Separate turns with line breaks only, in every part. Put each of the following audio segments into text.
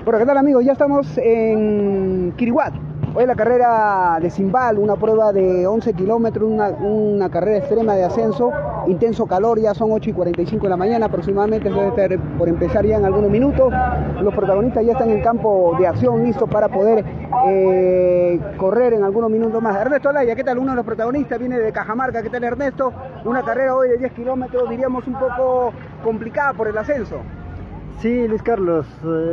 Bueno, ¿qué tal amigos? Ya estamos en Quiriguat. Hoy es la carrera de Simbal, una prueba de 11 kilómetros, una carrera extrema de ascenso, intenso calor, ya son 8:45 de la mañana aproximadamente, debe estar por empezar ya en algunos minutos. Los protagonistas ya están en campo de acción, listos para poder correr en algunos minutos más. Ernesto Alaya, ¿qué tal? Uno de los protagonistas viene de Cajamarca, ¿qué tal Ernesto? Una carrera hoy de 10 kilómetros, diríamos un poco complicada por el ascenso.
Sí, Luis Carlos,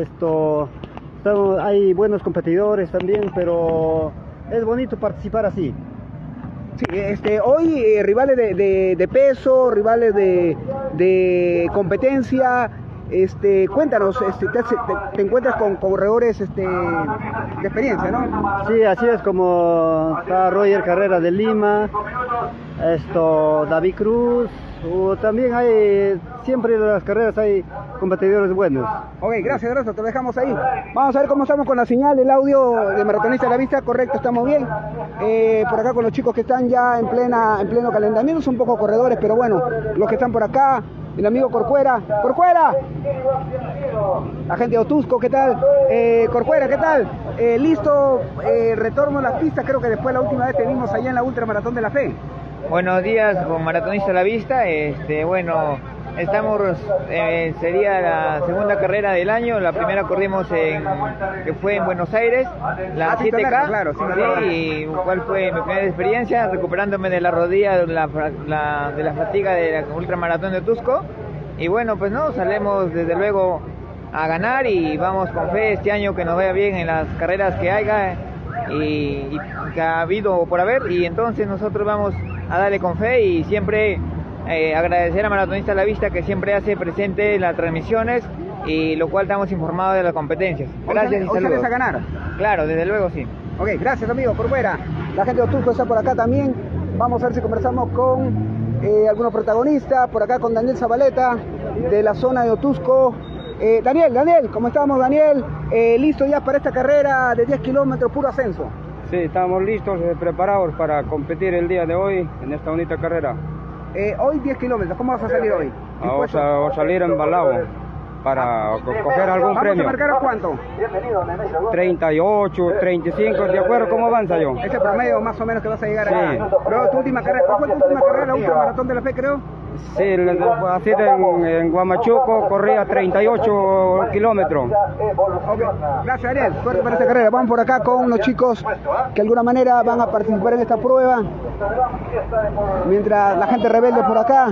hay buenos competidores también, pero es bonito participar así.
Sí, hoy rivales de peso, rivales de competencia. Cuéntanos, te encuentras con corredores de experiencia, ¿no?
Sí, así es, como está Roger Carrera de Lima, David Cruz, también siempre en las carreras hay competidores buenos.
Ok, gracias, Ernesto, te dejamos ahí. Vamos a ver cómo estamos con la señal, el audio de Maratonista a la Vista, correcto, estamos bien. Por acá con los chicos que están ya en pleno calentamiento, son pocos corredores, pero bueno, los que están por acá, el amigo Corcuera, la gente de Otusco, ¿qué tal? Corcuera, ¿qué tal? Listo, retorno a las pistas, creo que después la última vez te vimos allá en la Ultramaratón de la Fe.
Buenos días, con Maratonista a la Vista. Bueno, estamos, sería la segunda carrera del año. La primera corrimos que fue en Buenos Aires, la 7K,
claro,
sí, y cuál fue mi primera experiencia, recuperándome de la rodilla de la fatiga de la Ultramaratón de Otusco. Y bueno, pues no, salimos desde luego a ganar y vamos con fe este año que nos vaya bien en las carreras que haya y que ha habido por haber, y entonces nosotros vamos a darle con fe y siempre agradecer a Maratonista a la Vista que siempre hace presente las transmisiones, y lo cual estamos informados de las competencias. Gracias y saludos.
¿Sales a ganar?
Claro, desde luego sí.
Ok, gracias amigo, por fuera. La gente de Otusco está por acá también. Vamos a ver si conversamos con algunos protagonistas. Por acá con Daniel Zabaleta de la zona de Otusco. Daniel, ¿cómo estamos, Daniel? ¿Listo ya para esta carrera de 10 kilómetros puro ascenso?
Sí, estamos listos, preparados para competir el día de hoy en esta bonita carrera.
Hoy 10 kilómetros, ¿cómo vas a salir hoy?
Vamos a salir embalado para coger algún premio.
¿Vamos a marcar a cuánto?
38, 35, de acuerdo cómo avanza yo.
Ese promedio más o menos que vas a llegar
sí.
a... Pero tu última carrera, ¿cuál fue tu última carrera? La Ultramaratón de la Fe, creo.
Sí, así en Huamachuco corría 38 kilómetros.
Okay. Gracias, Daniel. Suerte para esta carrera. Vamos por acá con unos chicos que de alguna manera van a participar en esta prueba. Mientras la gente rebelde por acá.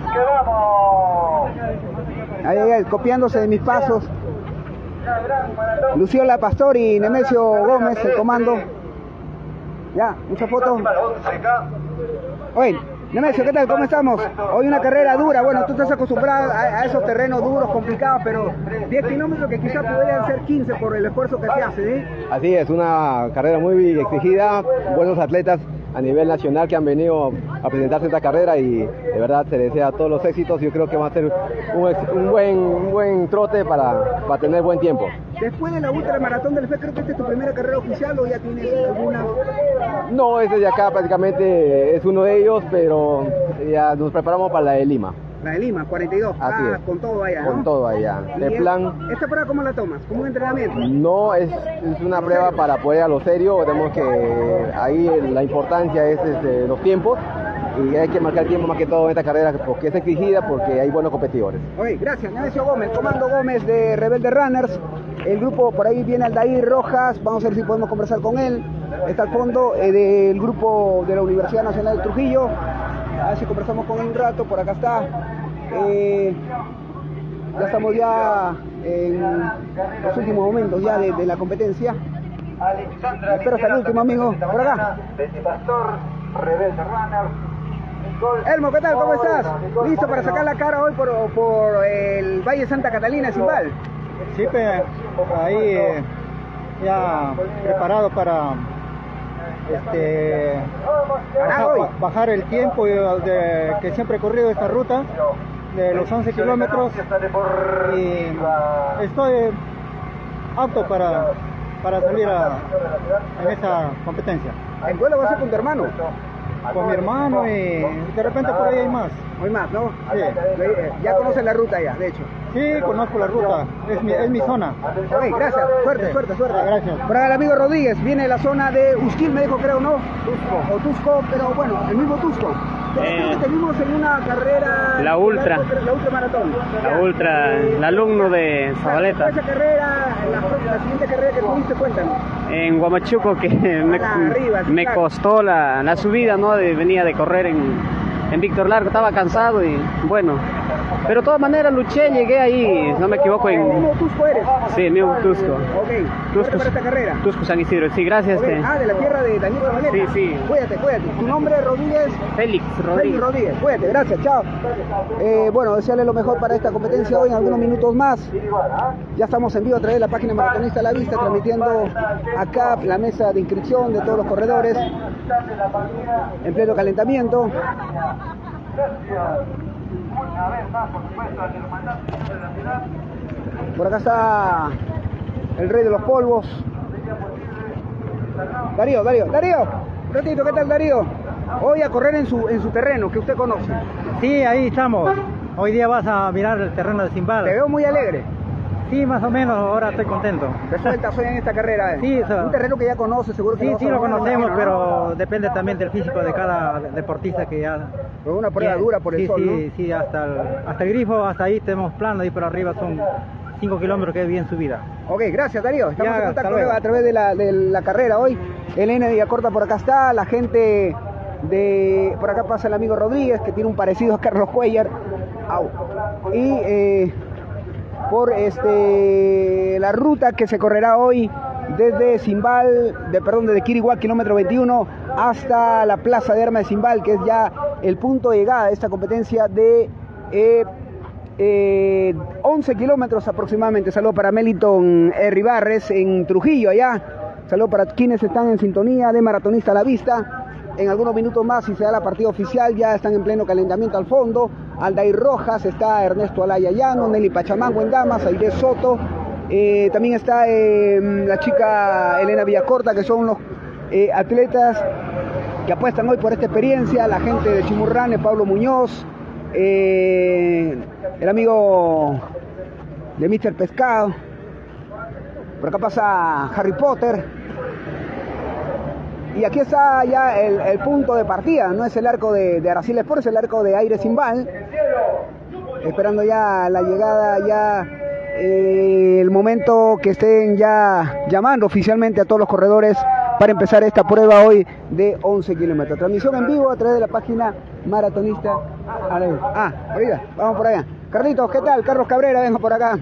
Ahí, copiándose de mis pasos. Luciola Pastor y Nemesio Gómez, el comando. Ya, muchas fotos. Oye, Nemesio, ¿qué tal? ¿Cómo estamos? Hoy una carrera dura, bueno, tú estás acostumbrado a esos terrenos duros, complicados, pero 10 kilómetros que quizás podrían ser 15 por el esfuerzo que se hace, ¿eh?
Así es, una carrera muy exigida, buenos atletas a nivel nacional que han venido a presentarse esta carrera y de verdad se desea todos los éxitos. Yo creo que va a ser un buen trote para tener buen tiempo.
Después de la Ultramaratón del Fe, creo que esta es tu primera carrera oficial, ¿o ya tienes alguna?
No, este de acá prácticamente es uno de ellos, pero ya nos preparamos para la de Lima.
La de Lima, 42.
Así es.
Con todo allá, ¿no?
Con todo allá. De plan...
¿Esta prueba cómo la tomas? ¿Como un entrenamiento?
No, es una prueba para poder a lo serio. Vemos que ahí la importancia es los tiempos. Y hay que marcar el tiempo más que todo en esta carrera porque es exigida, porque hay buenos competidores.
Oye, gracias. Nemesio Gómez, Comando Gómez de Rebelde Runners. El grupo, por ahí viene Aldair Rojas, vamos a ver si podemos conversar con él. Está al fondo del grupo de la Universidad Nacional de Trujillo. A ver si conversamos con él un rato, por acá está. Ya estamos ya en los últimos momentos ya de la competencia. Espero hasta el último, amigo. Por acá.
Rebelde Runners.
Elmo, ¿qué tal? ¿Cómo estás? ¿Listo para sacar la cara hoy por el Valle Santa Catalina, Simbal?
Sí, pues, ahí ya preparado para bajar el tiempo que siempre he corrido esta ruta de los 11 kilómetros, y estoy apto para salir en esa competencia.
¿El vuelo va a ser con tu hermano?
Con mi hermano, y de repente por ahí hay más.
Hay más, ¿no?
Sí.
Ya conoces la ruta ya, de hecho.
Sí, conozco la ruta, es mi zona.
Ok, gracias, suerte.
Gracias.
Por acá el amigo Rodríguez, viene de la zona de Usquil, me dijo, creo, ¿no? Tusco. O Tusco, pero bueno, el mismo Tusco. Tenemos en una carrera...
La ultra.
La ultramaratón.
La ultra, el alumno de Zabaleta.
Esa carrera, la siguiente carrera que tuviste, cuéntanos.
En Huamachuco, que me costó la subida, ¿no? Venía de correr en Víctor Largo, estaba cansado y bueno, pero de todas maneras luché, llegué ahí, no me equivoco en...
¿Cómo Tusco eres?
Sí, el mismo Tusco.
Ok,
Tusco
para esta carrera.
Tusco San Isidro, sí, gracias.
Okay. De la tierra de Daniel Zabaleta.
Sí.
Cuídate. ¿Tu nombre es Rodríguez?
Félix Rodríguez.
Cuídate, gracias, chao. Bueno, desearle lo mejor para esta competencia hoy en algunos minutos más. Ya estamos en vivo a través de la página Maratonista a la Vista, transmitiendo acá la mesa de inscripción de todos los corredores en pleno calentamiento. Por acá está el rey de los polvos, Darío. Un ratito, ¿qué tal, Darío? Hoy a correr en su terreno, que usted conoce.
Sí, ahí estamos. Hoy día vas a mirar el terreno de Simbal.
Te veo muy alegre.
Sí, más o menos, ahora estoy contento.
¿Te sueltas hoy en esta carrera?
Sí,
un terreno que ya conoces, seguro que
sí, lo conocemos,
¿no?
pero depende también del físico de cada deportista que ya...
Fue una prueba dura por el sol, ¿no?
Sí, hasta el grifo, hasta ahí tenemos plano, ahí por arriba son 5 kilómetros que es bien subida.
Ok, gracias, Darío. Estamos en contacto a través de la carrera hoy. Elena de Villacorta por acá está, la gente de... Por acá pasa el amigo Rodríguez, que tiene un parecido a Carlos Cuellar. Y por la ruta que se correrá hoy desde desde Quiriguá, kilómetro 21, hasta la Plaza de Armas de Simbal, que es ya el punto de llegada de esta competencia de 11 kilómetros aproximadamente. Saludos para Meliton Ribarres en Trujillo, allá. Saludos para quienes están en sintonía de Maratonista a la Vista. En algunos minutos más, si se da la partida oficial, ya están en pleno calentamiento al fondo. Aldair Rojas, está Ernesto Alaya Llano, Nelly Pachamango en damas, Aide Soto. También está la chica Elena Villacorta, que son los atletas que apuestan hoy por esta experiencia. La gente de Chimurrane, Pablo Muñoz, el amigo de Mr. Pescado. Por acá pasa Harry Potter. Y aquí está ya el punto de partida, no es el arco de Aracil Sport, es el arco de Aire Simbal. Esperando ya la llegada, ya el momento que estén ya llamando oficialmente a todos los corredores para empezar esta prueba hoy de 11 kilómetros. Transmisión en vivo a través de la página Maratonista a la Vista. Ahorita, vamos por allá. Carlitos, ¿qué tal? Carlos Cabrera, vengo por acá.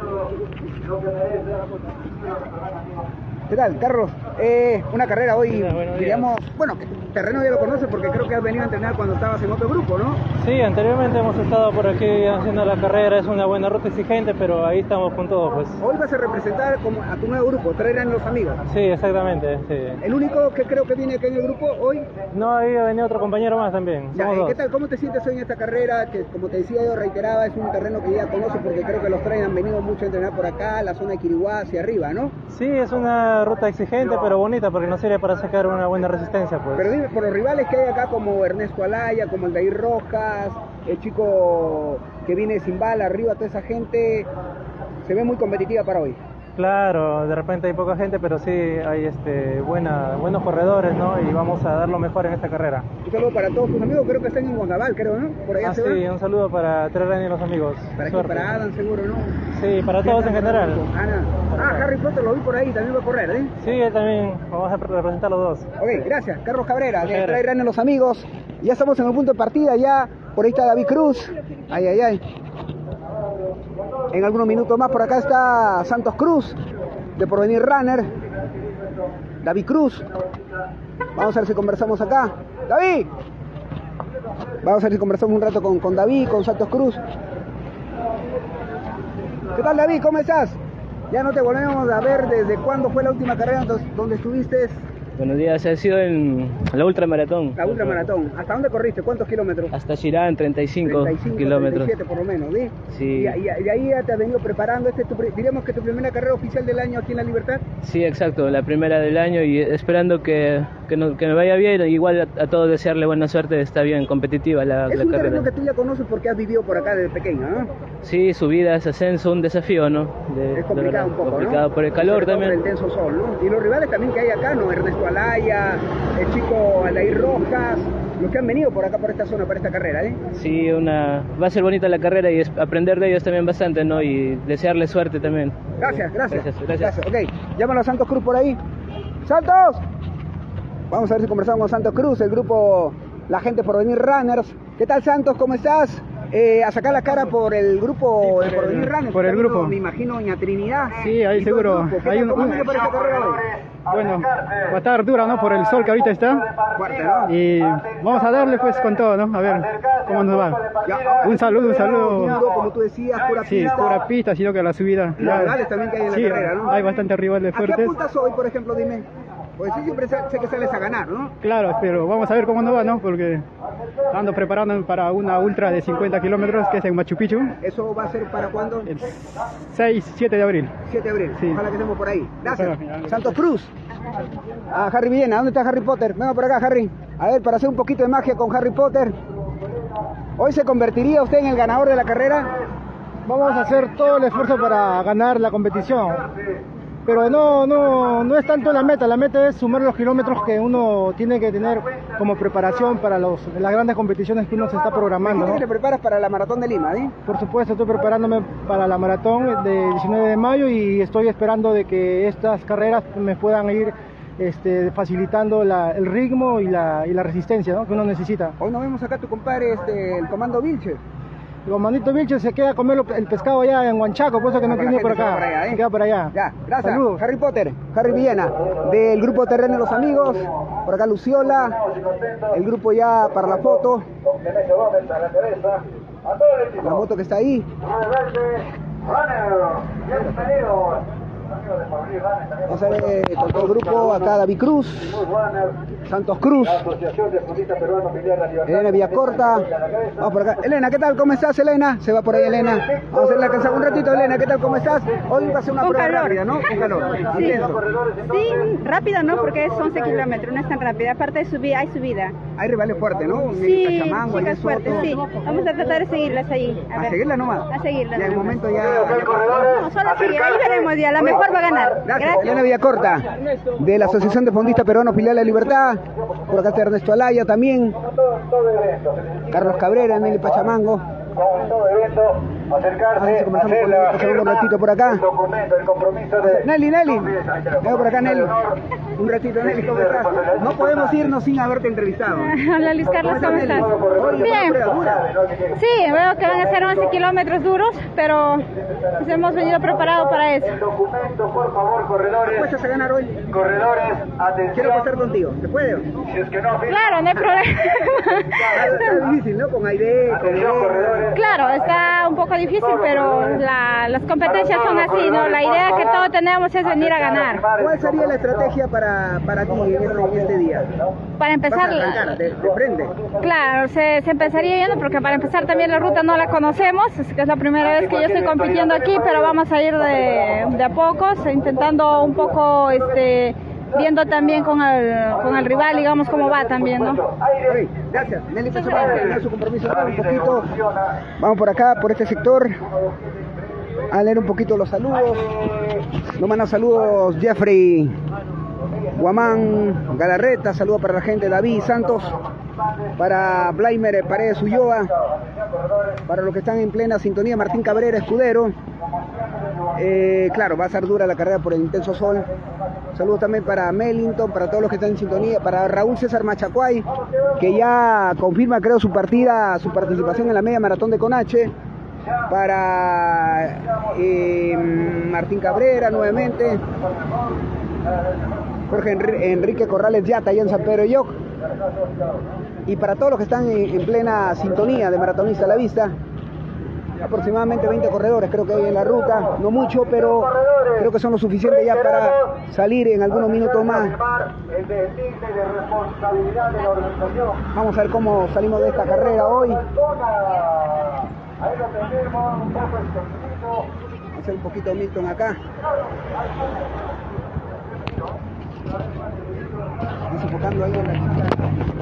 ¿Qué tal, Carlos? Una carrera hoy, digamos, bueno, terreno ya lo conoces porque creo que has venido a entrenar cuando estabas en otro grupo, ¿no?
Sí, anteriormente hemos estado por aquí haciendo la carrera, es una buena ruta exigente, pero ahí estamos con todo, pues.
Hoy vas a representar a tu nuevo grupo, traerán los amigos.
Sí, exactamente, sí.
¿El único que creo que viene acá en el grupo hoy?
No, ahí ha venido otro compañero más también.
Ya, ¿qué tal? ¿Cómo te sientes hoy en esta carrera? Que como te decía yo, reiteraba, es un terreno que ya conoces porque creo que los traen, han venido mucho a entrenar por acá, la zona de Quiriguá hacia arriba, ¿no?
Sí, es una ruta exigente, pero bonita porque nos sirve para sacar una buena resistencia, pues.
Pero dime, por los rivales que hay acá, como Ernesto Alaya, como Aldair Rojas, el chico que viene de Simbal, arriba, toda esa gente, se ve muy competitiva para hoy.
Claro, de repente hay poca gente, pero sí hay buenos corredores, ¿no? Y vamos a dar lo mejor en esta carrera.
Un saludo para todos tus amigos, creo que están en Huangabal, creo, ¿no? Por allá se
sí,
van.
un saludo para Terrani y los amigos.
Para Adam, seguro, ¿no?
Sí, para todos en general.
Harry Potter lo vi por ahí, también va a correr, ¿eh?
Sí, él también, vamos a representar los dos.
Ok, gracias. Carlos Cabrera, de Traerán a los amigos. Ya estamos en el punto de partida, ya por ahí está David Cruz. Ay. En algunos minutos más por acá está Santos Cruz, de Porvenir Runner. David Cruz. Vamos a ver si conversamos acá. ¡David! Vamos a ver si conversamos un rato con David, con Santos Cruz. ¿Qué tal, David? ¿Cómo estás? Ya no te volvemos a ver desde cuándo fue la última carrera donde estuviste
Buenos días, ha sido en la ultramaratón.
La ultramaratón. ¿Hasta dónde corriste? ¿Cuántos kilómetros?
Hasta Chirán, 35 kilómetros.
37 por lo menos, ¿sí?
Sí.
Y de ahí ya te has venido preparando. Diríamos que tu primera carrera oficial del año aquí en La Libertad.
Sí, exacto, la primera del año y esperando que me vaya bien. Igual a todos desearle buena suerte, está bien competitiva la carrera.
Es un terreno que tú ya conoces porque has vivido por acá desde pequeño, ¿no?
Sí, subidas, ascenso, un desafío, ¿no?
Es complicado un poco,
complicado, ¿no? Por el calor también.
Por el intenso sol, ¿no? Y los rivales también que hay acá, ¿no? Ernesto Alaya, el chico Aldair Rojas, los que han venido por acá, por esta zona, para esta carrera, ¿eh?
Sí, va a ser bonita la carrera y aprender de ellos también bastante, ¿no? Y desearles suerte también.
Gracias. Ok, llámalo a Santos Cruz por ahí. ¡Santos! Vamos a ver si conversamos con Santos Cruz, el grupo La Gente por Venir Runners. ¿Qué tal, Santos? ¿Cómo estás? A sacar la cara por el grupo de Porvenir Runners.
Por el grupo.
Me imagino, doña Trinidad.
Sí, ahí seguro. Hay
¿Cómo para esta carrera hoy?
Bueno, va a estar dura, ¿no? Por el sol que ahorita está.
Fuerte, ¿no?
Y vamos a darle pues con todo, ¿no? A ver cómo nos va. Un saludo.
Duro, como tú decías, pura pista.
Sí, pura pista, sino que la subida.
Y los rivales también que hay en la carrera, ¿no?
Hay bastantes rivales fuertes.
¿A qué apuntas hoy, por ejemplo, dime? Pues sí, siempre sé que sales a ganar, ¿no?
Claro, pero vamos a ver cómo nos va, ¿no? Porque ando preparando para una ultra de 50 kilómetros que es en Machu Picchu.
¿Eso va a ser para cuándo?
El 6-7 de abril.
7 de abril,
sí.
Ojalá que estemos por ahí. Gracias. Santos Cruz. Harry Villena, ¿dónde está Harry Potter? Venga por acá, Harry. A ver, para hacer un poquito de magia con Harry Potter. ¿Hoy se convertiría usted en el ganador de la carrera?
Vamos a hacer todo el esfuerzo para ganar la competición. Pero no es tanto la meta es sumar los kilómetros que uno tiene que tener como preparación para las grandes competiciones que uno se está programando, ¿no?
¿Te preparas para la Maratón de Lima, ¿sí?
Por supuesto, estoy preparándome para la Maratón del 19 de mayo y estoy esperando de que estas carreras me puedan ir facilitando el ritmo y la resistencia, ¿no? Que uno necesita.
Hoy nos vemos acá tu compadre, el Comando Vilches.
El comandito Vilches se queda a comer el pescado allá en Huanchaco, por eso que no quiere ir por acá. Se queda por allá.
Ya, gracias.
Saludos.
Harry Potter, Harry Villena, del grupo Terreno de los Amigos. Por acá Luciola, el grupo ya para la foto. La moto que está ahí. Vamos a ver con todo el grupo, acá David Cruz, Santos Cruz, Elena Villacorta, vamos por acá. Elena, ¿qué tal? ¿Cómo estás, Elena? Se va por ahí, Elena. Vamos a hacerle alcanzar un ratito, Elena, ¿qué tal? ¿Cómo estás? Hoy va a ser una prueba rápida, ¿no? Con calor.
Sí. Sí, rápida no, porque es 11 kilómetros, no es tan rápida. Aparte de subir, hay subida.
Hay rivales fuertes, ¿no?
Sí, chicas fuertes, sí. Vamos a tratar de seguirlas ahí.
¿A seguirla nomás?
A seguirlas.
Ya el momento ya...
No, solo seguir, ahí veremos ya, la mejor va a ganar.
Gracias. Elena Villacorta, de la Asociación de Fondistas Peruanos Filial de la Libertad. Por acá está Ernesto Alaya también. Carlos Cabrera, Nelly Pachamango. Un ratito por acá. Nelly, vengo por acá, Nelly. Un ratito, Nelly, ¿cómo estás? No podemos irnos sin haberte entrevistado.
Hola, Luis Carlos, ¿cómo estás? Bien. Sí, veo que van a ser 11 kilómetros duros, pero nos hemos venido preparados para eso.
Por favor, corredores.
¿Apuestas a ganar hoy?
Corredores, atención.
Quiero apostar contigo, ¿se puede?
Si es que no,
claro, no hay problema.
Está difícil, ¿no? Con Aide, con...
Claro, está un poco difícil, pero las competencias son así, ¿no? La idea que todos tenemos es venir a ganar.
¿Cuál sería la estrategia para ti en este día?
Para empezar...
de frente.
Claro, se empezaría yendo porque para empezar también la ruta no la conocemos, que es la primera vez que yo estoy compitiendo aquí, pero vamos a ir de a pocos, intentando un poco... viendo también con el rival, digamos, cómo va también, ¿no?
Gracias. Nelly, vamos a tener su compromiso un poquito. Vamos por acá, por este sector, a leer un poquito los saludos. Nos mandan saludos Jeffrey Guamán Galarreta, saludos para la gente David Santos, para Blaimer Paredes Ulloa, para los que están en plena sintonía Martín Cabrera Escudero. Claro, va a ser dura la carrera por el intenso sol. Saludos también para Mellington, para todos los que están en sintonía, para Raúl César Machacuay, que ya confirma, creo, su participación en la media maratón de Conache. Para Martín Cabrera nuevamente, Jorge Enrique Corrales Yata, allá en San Pedro de Yoc. Y para todos los que están en plena sintonía de Maratonista a la Vista, aproximadamente 20 corredores creo que hay en la ruta, no mucho, pero creo que son lo suficiente ya para salir en algunos minutos más. Vamos a ver cómo salimos de esta carrera hoy. Vamos a hacer un poquito de Milton acá. Vamos enfocando ahí en la chica.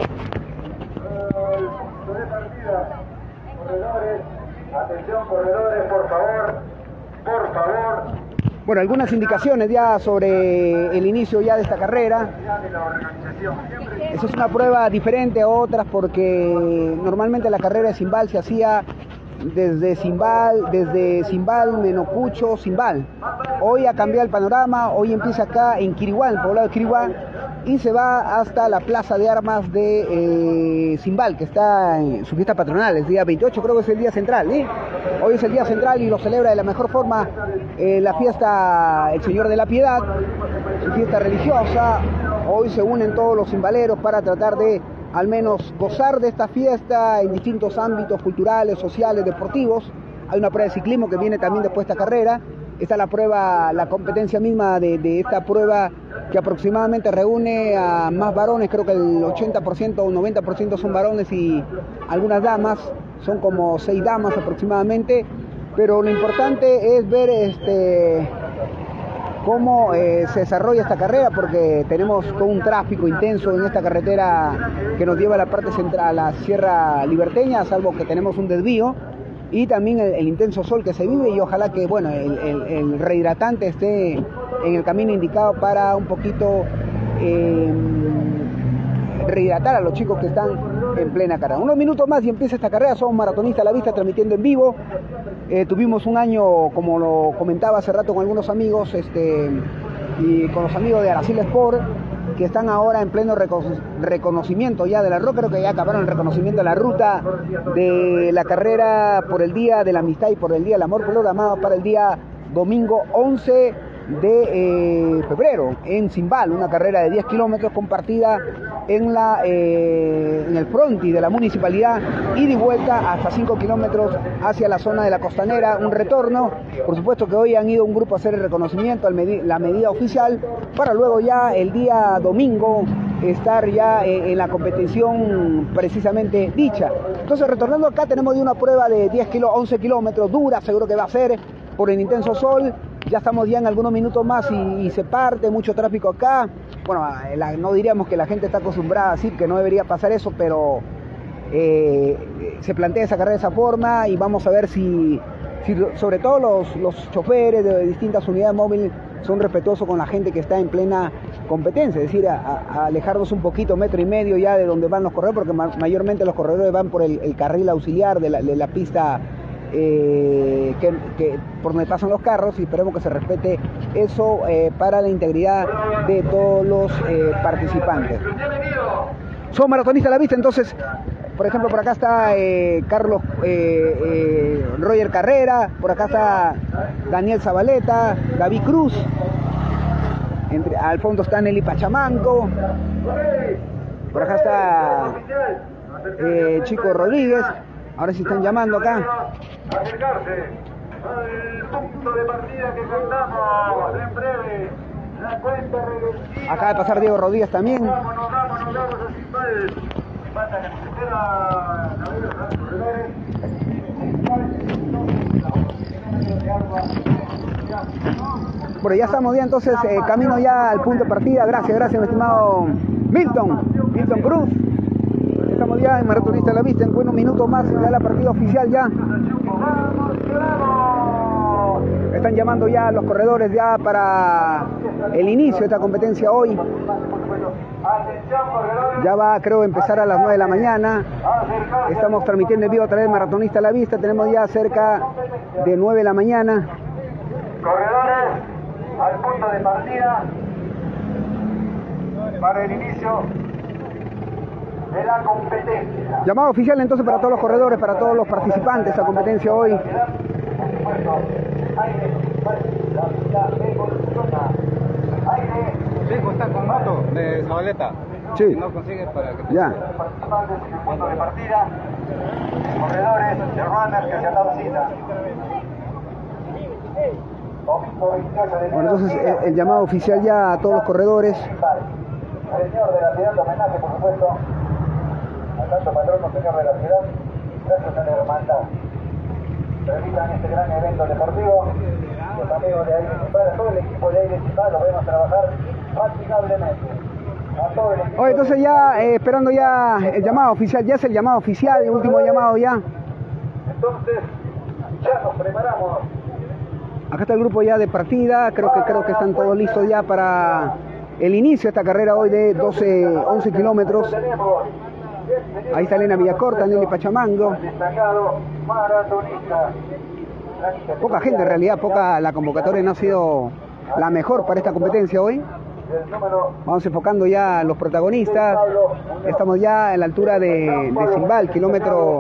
Corredores, atención corredores, por favor, por favor.
Bueno, algunas indicaciones ya sobre el inicio ya de esta carrera. Esa es una prueba diferente a otras porque normalmente la carrera de Simbal se hacía desde Simbal, Menocucho, Simbal. Hoy ha cambiado el panorama, hoy empieza acá en Quiriguá, el poblado de Quiriguá, y se va hasta la plaza de armas de Simbal, que está en su fiesta patronal, el día 28 creo que es el día central, ¿eh? Hoy es el día central y lo celebra de la mejor forma la fiesta El Señor de la Piedad, su fiesta religiosa. Hoy se unen todos los simbaleros para tratar de al menos gozar de esta fiesta en distintos ámbitos culturales, sociales, deportivos. Hay una prueba de ciclismo que viene también después de esta carrera. Esta es la prueba, la competencia misma de esta prueba que aproximadamente reúne a más varones, creo que el 80% o 90% son varones y algunas damas, son como 6 damas aproximadamente, pero lo importante es ver cómo se desarrolla esta carrera, porque tenemos todo un tráfico intenso en esta carretera que nos lleva a la parte central, a la Sierra Liberteña, salvo que tenemos un desvío, y también el intenso sol que se vive, y ojalá que bueno el rehidratante esté en el camino indicado para un poquito rehidratar a los chicos que están en plena carrera. Unos minutos más y empieza esta carrera. Somos Maratonistas a la Vista transmitiendo en vivo. Tuvimos un año, como lo comentaba hace rato con algunos amigos, y con los amigos de Aracil Sport, que están ahora en pleno reconocimiento ya de la ruta. Creo que ya acabaron el reconocimiento de la ruta de la carrera por el Día de la Amistad y por el Día del Amor, programado para el día domingo 11 de febrero en Simbal, una carrera de 10 kilómetros compartida en el frontis de la municipalidad, ida y vuelta hasta 5 kilómetros hacia la zona de la costanera, un retorno. Por supuesto que hoy han ido un grupo a hacer el reconocimiento, la medida oficial, para luego ya el día domingo estar ya en la competición precisamente dicha. Entonces, retornando acá, tenemos ya una prueba de 11 kilómetros, dura, seguro que va a ser por el intenso sol. Ya estamos ya en algunos minutos más y se parte, mucho tráfico acá. Bueno, no diríamos que la gente está acostumbrada a decir que no debería pasar eso, pero se plantea esa carrera de esa forma, y vamos a ver si sobre todo los choferes de distintas unidades móviles son respetuosos con la gente que está en plena competencia, es decir, a alejarnos un poquito, 1,5 metros ya de donde van los corredores, porque mayormente los corredores van por el carril auxiliar de la pista que por donde pasan los carros, y esperemos que se respete eso para la integridad de todos los participantes. Somos Maratonistas a la Vista. Entonces, por ejemplo, por acá está Carlos Roger Carrera, por acá está Daniel Zabaleta, David Cruz, al fondo está Nelly Pachamanco, por acá está Chico Rodríguez. Ahora sí están llamando acá.
Acercarse al punto de partida que contamos en breve. La cuenta regresiva.
Acaba de pasar Diego Rodríguez también.
Vámonos a Simbal. Falta que se espera los corredores.
Bueno, ya estamos ya entonces camino ya al punto de partida. Gracias, mi estimado Milton Cruz. Estamos ya en Maratonistas a la Vista, en buenos minutos más ya la partida oficial ya. Están llamando ya los corredores ya para el inicio de esta competencia hoy. Ya va, creo, a empezar a las 9 de la mañana. Estamos transmitiendo en vivo a través de Maratonistas a la Vista. Tenemos ya cerca de 9 de la mañana.
Corredores al punto de partida para el inicio de la competencia.
Llamado oficial entonces para todos los corredores, para todos los participantes de esta competencia hoy.
Sí, está con Mato de Zabaleta.
Sí.
No consigues para que
ya.
Punto de partida. Corredores de runners que se han dado cita.
Bueno, entonces el llamado oficial ya a todos los corredores.
Señor de la ciudad, homenaje por supuesto al santo patrono, señor de la ciudad, gracias a la hermandad. Permitan este gran evento deportivo, los amigos de Aire Cimbal, todo el equipo de Aire Cimbal, lo vemos trabajar fatigablemente.
Oye, entonces ya esperando ya el llamado oficial, ya es el llamado oficial, el último llamado ya.
Entonces, ya nos preparamos.
Acá está el grupo ya de partida, creo que están todos listos ya para el inicio de esta carrera hoy de 11 kilómetros. Ahí está Elena Villacorta, Nelly Pachamango. Poca gente en realidad, la convocatoria no ha sido la mejor para esta competencia hoy. Vamos enfocando ya a los protagonistas. Estamos ya a la altura de Cimbal, kilómetro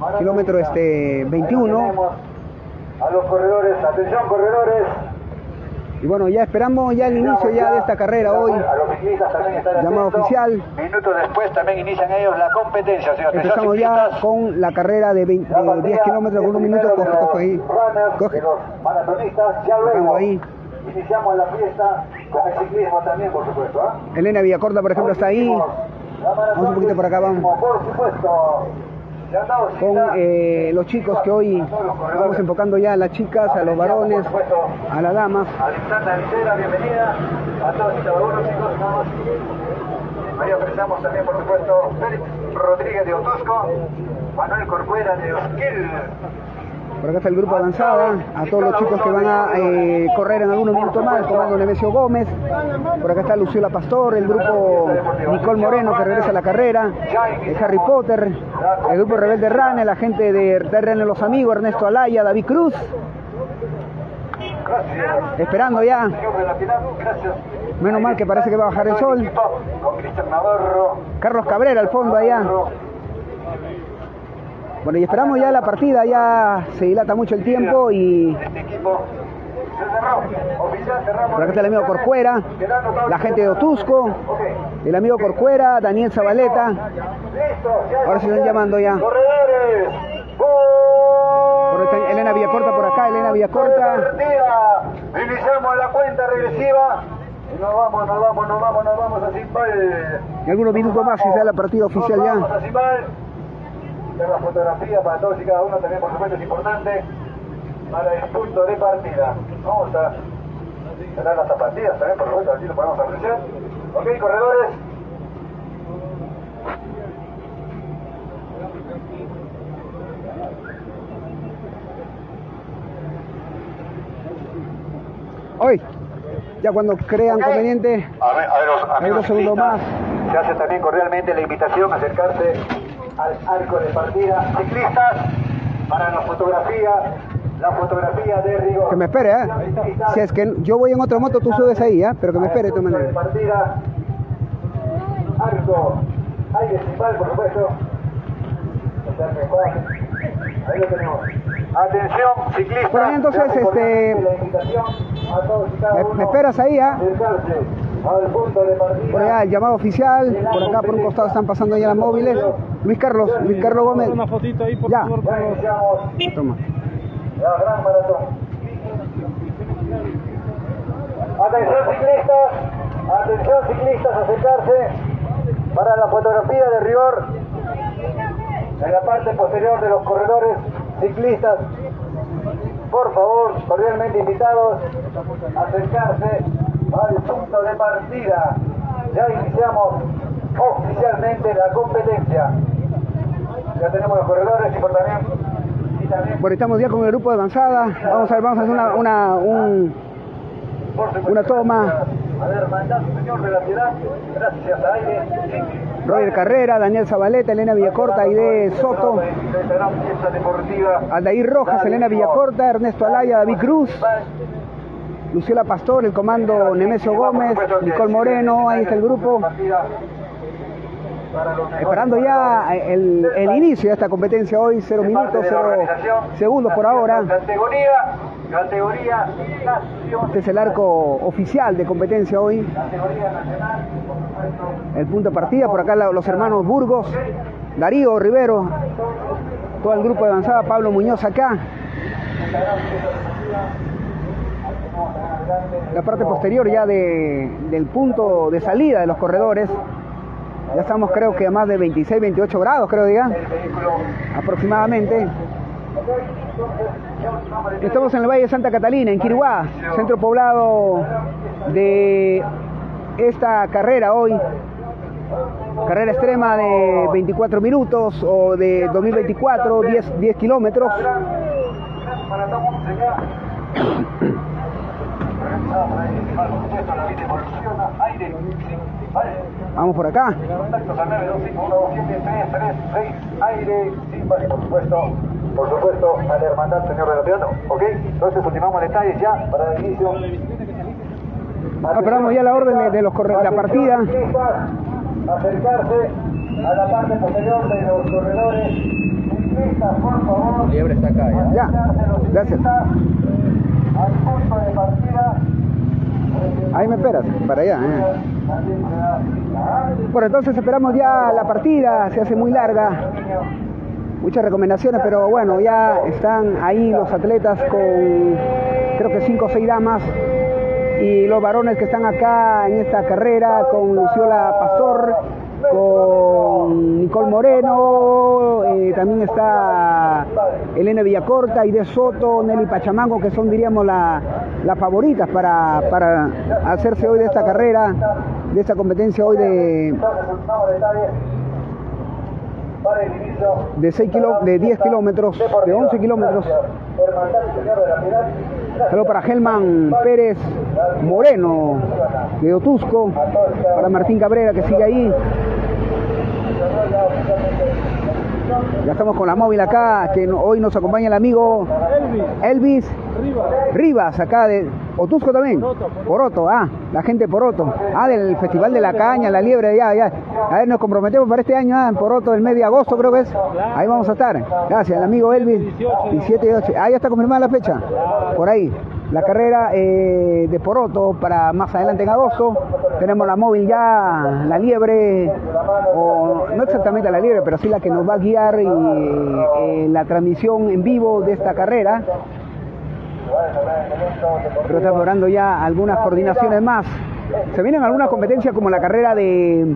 21.
A los corredores, atención corredores.
Y bueno, ya esperamos ya el inicio ya de esta carrera hoy.
A los ciclistas también están
llamado oficial.
Minutos después también inician ellos la competencia.
Empezamos ya con la carrera de 10 kilómetros con 1 minuto. Coge ahí. Coge.
Los maratonistas, ya luego
ahí.
Iniciamos la fiesta con el ciclismo también, por supuesto.
Elena Villacorta, por ejemplo, está ahí. Vamos un poquito por acá, vamos.
Por supuesto.
Con los chicos que hoy vamos enfocando ya a las chicas, a los varones, a las damas.
Alexandra Licera, bienvenida a todos y cada uno, chicos. Ahí ofrecemos también, por supuesto, Félix Rodríguez de Otusco, Manuel Corcuera de Osquil.
Por acá está el grupo avanzada, a todos los chicos que van a correr en algunos minutos más, el comando Nemesio Gómez. Por acá está Luciola Pastor, el grupo Nicole Moreno que regresa a la carrera, Harry Potter, el grupo Rebelde Rane, la gente de Rane Los Amigos, Ernesto Alaya, David Cruz. Esperando ya. Menos mal que parece que va a bajar el sol. Carlos Cabrera al fondo allá. Bueno, y esperamos ya la partida, ya se dilata mucho el tiempo y por acá está el amigo Corcuera, la gente de Otusco, el amigo Corcuera, Daniel Zabaleta. Ahora se están llamando ya. Por acá, Elena Villacorta por acá, Elena Villacorta.
Iniciamos la cuenta regresiva. Nos vamos a Cimbal.
En algunos minutos más y sea la partida oficial ya.
La fotografía para todos y cada uno también, por supuesto, es importante para el punto de partida. Vamos a tener las zapatillas también, por supuesto, aquí lo podemos apreciar. Ok, corredores.
Hoy, ya cuando crean conveniente,
a ver,
unos segundos más.
Se hace también cordialmente la invitación a acercarse al arco de partida. Ciclistas, para la fotografía de rigor.
Que me espere, Si es que yo voy en otra moto, tú subes ahí, pero que me espere de todas maneras.
Partida, arco, Aire Cimbal, por supuesto. Ahí lo tenemos. Atención, ciclistas.
Bueno, entonces, me esperas ahí,
al punto de partida.
Por allá el llamado oficial, por acá por un costado están pasando ya las móviles. Luis Carlos Gómez.
Una fotito ahí, por
ya.
favor.
Toma.
La gran maratón. Atención ciclistas, acercarse para la fotografía de rigor en la parte posterior de los corredores ciclistas. Por favor, cordialmente invitados a acercarse al punto de partida. Ya iniciamos oficialmente la competencia. Ya tenemos los corredores y por también.
Bueno, estamos ya con el grupo de avanzada. Vamos a hacer una toma.
A la hermandad, señor de la ciudad, gracias a Aire.
Roger Carrera, Daniel Zabaleta, Elena Villacorta, Aide Soto, Aldair Rojas, Elena Villacorta, Ernesto Alaya, David Cruz, Luciola Pastor, el comando Nemesio Gómez, Nicole Moreno, ahí está el grupo. Esperando ya el inicio de esta competencia hoy, 0 minutos, 0 segundos por ahora.
Categoría
Este es el arco oficial de competencia hoy. El punto de partida, por acá los hermanos Burgos, Darío Rivero, todo el grupo de avanzada, Pablo Muñoz acá. La parte posterior ya del punto de salida de los corredores. Ya estamos creo que a más de 26, 28 grados, creo ya, aproximadamente. Estamos en el Valle de Santa Catalina, en Quiriguá, centro poblado de esta carrera hoy. Carrera extrema de 24 minutos o de 2024, 10 kilómetros. Vamos por acá.
Por supuesto, a la hermandad, señor relacionado. Ok, entonces ultimamos detalles ya para el inicio.
Esperamos ya la orden de los la partida.
Acercarse a la parte posterior de los corredores. Ciclistas, por favor.
Liebre está acá ya.
Ya, gracias.
Al punto de partida.
Ahí me esperas, para allá. Bueno, entonces esperamos ya la partida, se hace muy larga. Muchas recomendaciones, pero bueno, ya están ahí los atletas con creo que 5 o 6 damas. Y los varones que están acá en esta carrera con Luciola Pastor, con Nicole Moreno, también está Elena Villacorta, Aide Soto, Nelly Pachamango, que son, diríamos, las favoritas para hacerse hoy de esta carrera, de esta competencia hoy de 10 kilómetros, de 11 kilómetros. Saludos para Helman Pérez Moreno de Otusco, para Martín Cabrera que sigue ahí. Ya estamos con la móvil acá, que hoy nos acompaña el amigo Elvis Rivas, acá de Otusco también. Poroto, la gente de Poroto. del Festival de la Caña, la Liebre, ya. A ver, nos comprometemos para este año, en Poroto, el mes de agosto creo que es. Ahí vamos a estar. Gracias, el amigo Elvis. 17 y 8. Ya está confirmada la fecha. Por ahí. La carrera de Poroto para más adelante en agosto. Tenemos la móvil ya, la Liebre, o no exactamente la Liebre, pero sí la que nos va a guiar y la transmisión en vivo de esta carrera. Pero está logrando ya algunas coordinaciones más. Se vienen algunas competencias como la carrera del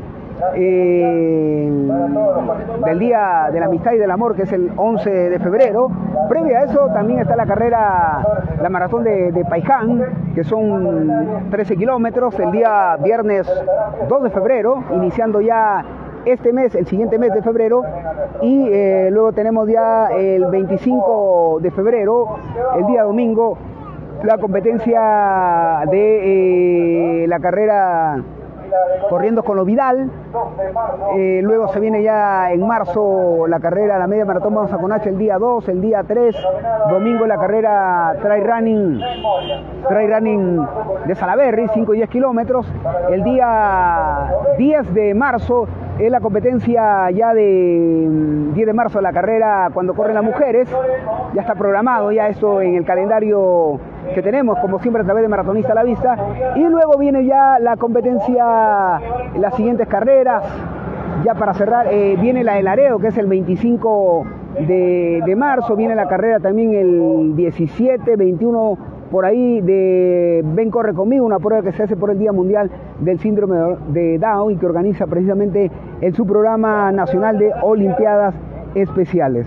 Día de la Amistad y del Amor, que es el 11 de febrero. Previa a eso también está la carrera, la maratón de Paiján, que son 13 kilómetros, el día viernes 2 de febrero, iniciando ya este mes, el siguiente mes de febrero, y luego tenemos ya el 25 de febrero, el día domingo, la competencia de la carrera Corriendo con lo Vidal. Luego se viene ya en marzo la carrera, la media maratón Vamos a Conache el día 2, el día 3, domingo la carrera Trail Running de Salaberry, 5 y 10 kilómetros. El día 10 de marzo es la competencia ya de 10 de marzo, la carrera cuando corren las mujeres. Ya está programado ya eso en el calendario que tenemos, como siempre, a través de Maratonista a la Vista. Y luego viene ya la competencia, las siguientes carreras, ya para cerrar, viene la del Areo, que es el 25 de marzo, viene la carrera también el 17, 21, por ahí, de Ven Corre Conmigo, una prueba que se hace por el Día Mundial del Síndrome de Down y que organiza precisamente el subprograma nacional de Olimpiadas Especiales.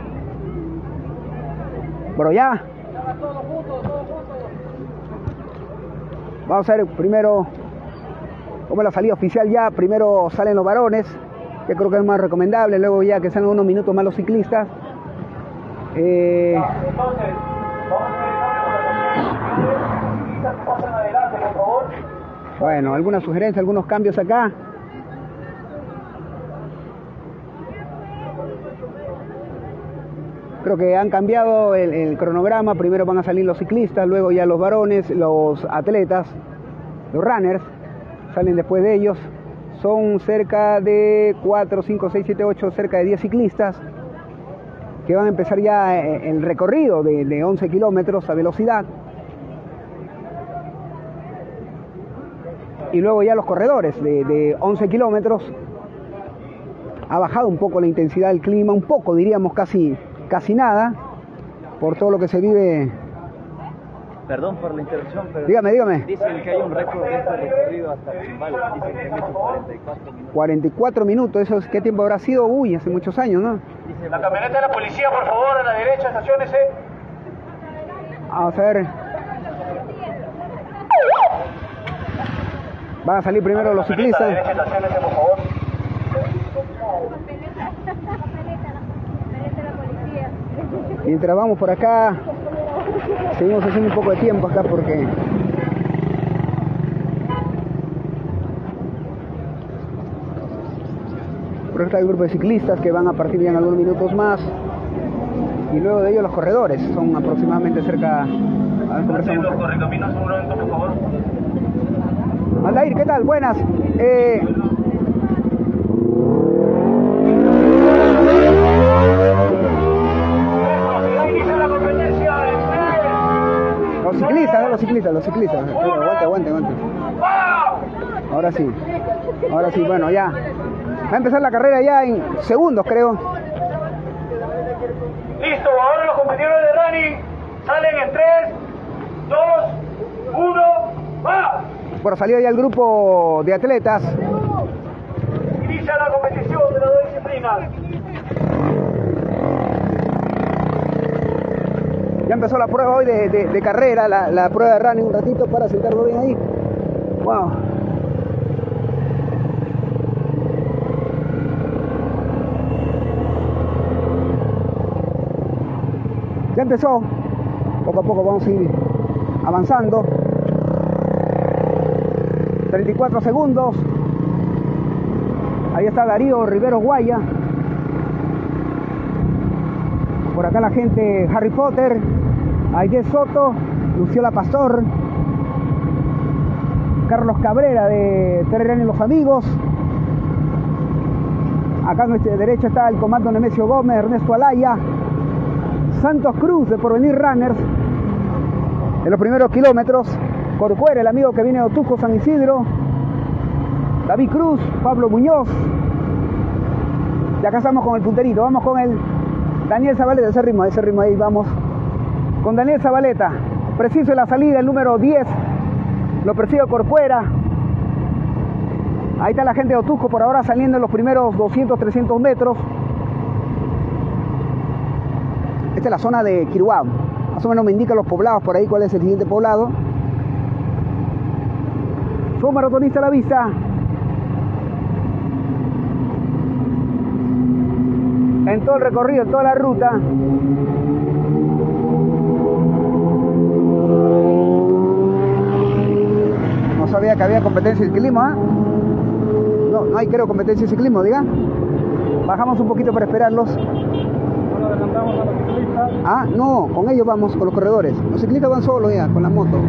Bueno, ya vamos a ver primero cómo es la salida oficial. Ya primero salen los varones, que creo que es más recomendable, luego ya que salen unos minutos más los ciclistas. Bueno, algunas sugerencias, algunos cambios acá. Creo que han cambiado el cronograma. Primero van a salir los ciclistas, luego ya los varones, los atletas, los runners, salen después de ellos. Son cerca de 4, 5, 6, 7, 8, cerca de 10 ciclistas que van a empezar ya el recorrido de 11 kilómetros a velocidad. Y luego ya los corredores de 11 kilómetros. Ha bajado un poco la intensidad del clima, un poco, diríamos casi casi nada, por todo lo que se vive.
Perdón por la interrupción, pero
dígame.
Dicen que hay un récord de este recorrido hasta Chimbal, dicen que han hecho 44 minutos.
44 minutos, ¿eso es qué tiempo habrá sido? Uy, hace muchos años, ¿no?
La camioneta de la policía, por favor, a la derecha, estaciónese.
Vamos a ver. Van a salir primero los ciclistas.
A la derecha, estaciónese, por favor.
Mientras vamos por acá, seguimos haciendo un poco de tiempo acá porque por acá hay un grupo de ciclistas que van a partir ya en algunos minutos más y luego de ellos los corredores, son aproximadamente cerca.
Los correcaminos, un momento, por favor.
Aldair, ¿qué tal? Buenas. Los ciclistas. Aguante. Ahora sí, bueno, ya. Va a empezar la carrera ya en segundos, creo.
Listo, ahora los competidores de running salen en 3, 2, 1, ¡va!
Bueno, salió ya el grupo de atletas.
Inicia la competición de las dos disciplinas.
Ya empezó la prueba hoy de carrera, la prueba de running, un ratito para sentarlo bien ahí. Wow. Ya empezó. Poco a poco vamos a ir avanzando. 34 segundos. Ahí está Darío Rivero Guaya. Por acá la gente Harry Potter, Aide Soto, Luciola Pastor, Carlos Cabrera de Terreno y los Amigos. Acá a nuestra derecha está el comando Nemesio Gómez, Ernesto Alaya, Santos Cruz de Porvenir Runners. En los primeros kilómetros, Corcuera, el amigo que viene de Otusco, San Isidro, David Cruz, Pablo Muñoz. Y acá estamos con el punterito, vamos con el Daniel Zabaleta, ese ritmo ahí vamos. Con Daniel Zabaleta, preciso en la salida, el número 10, lo persigue Corcuera. Ahí está la gente de Otusco por ahora saliendo en los primeros 200, 300 metros. Esta es la zona de Quiruá. Más o menos me indican los poblados por ahí, cuál es el siguiente poblado. Soy maratonista a la vista. En todo el recorrido, en toda la ruta. No sabía que había competencia de ciclismo, ¿eh? No hay, creo, competencia de ciclismo, diga. Bajamos un poquito para esperarlos.
¿No adelantamos a los ciclistas?
Ah, no, con ellos vamos, con los corredores. Los ciclistas van solos ya, con la moto.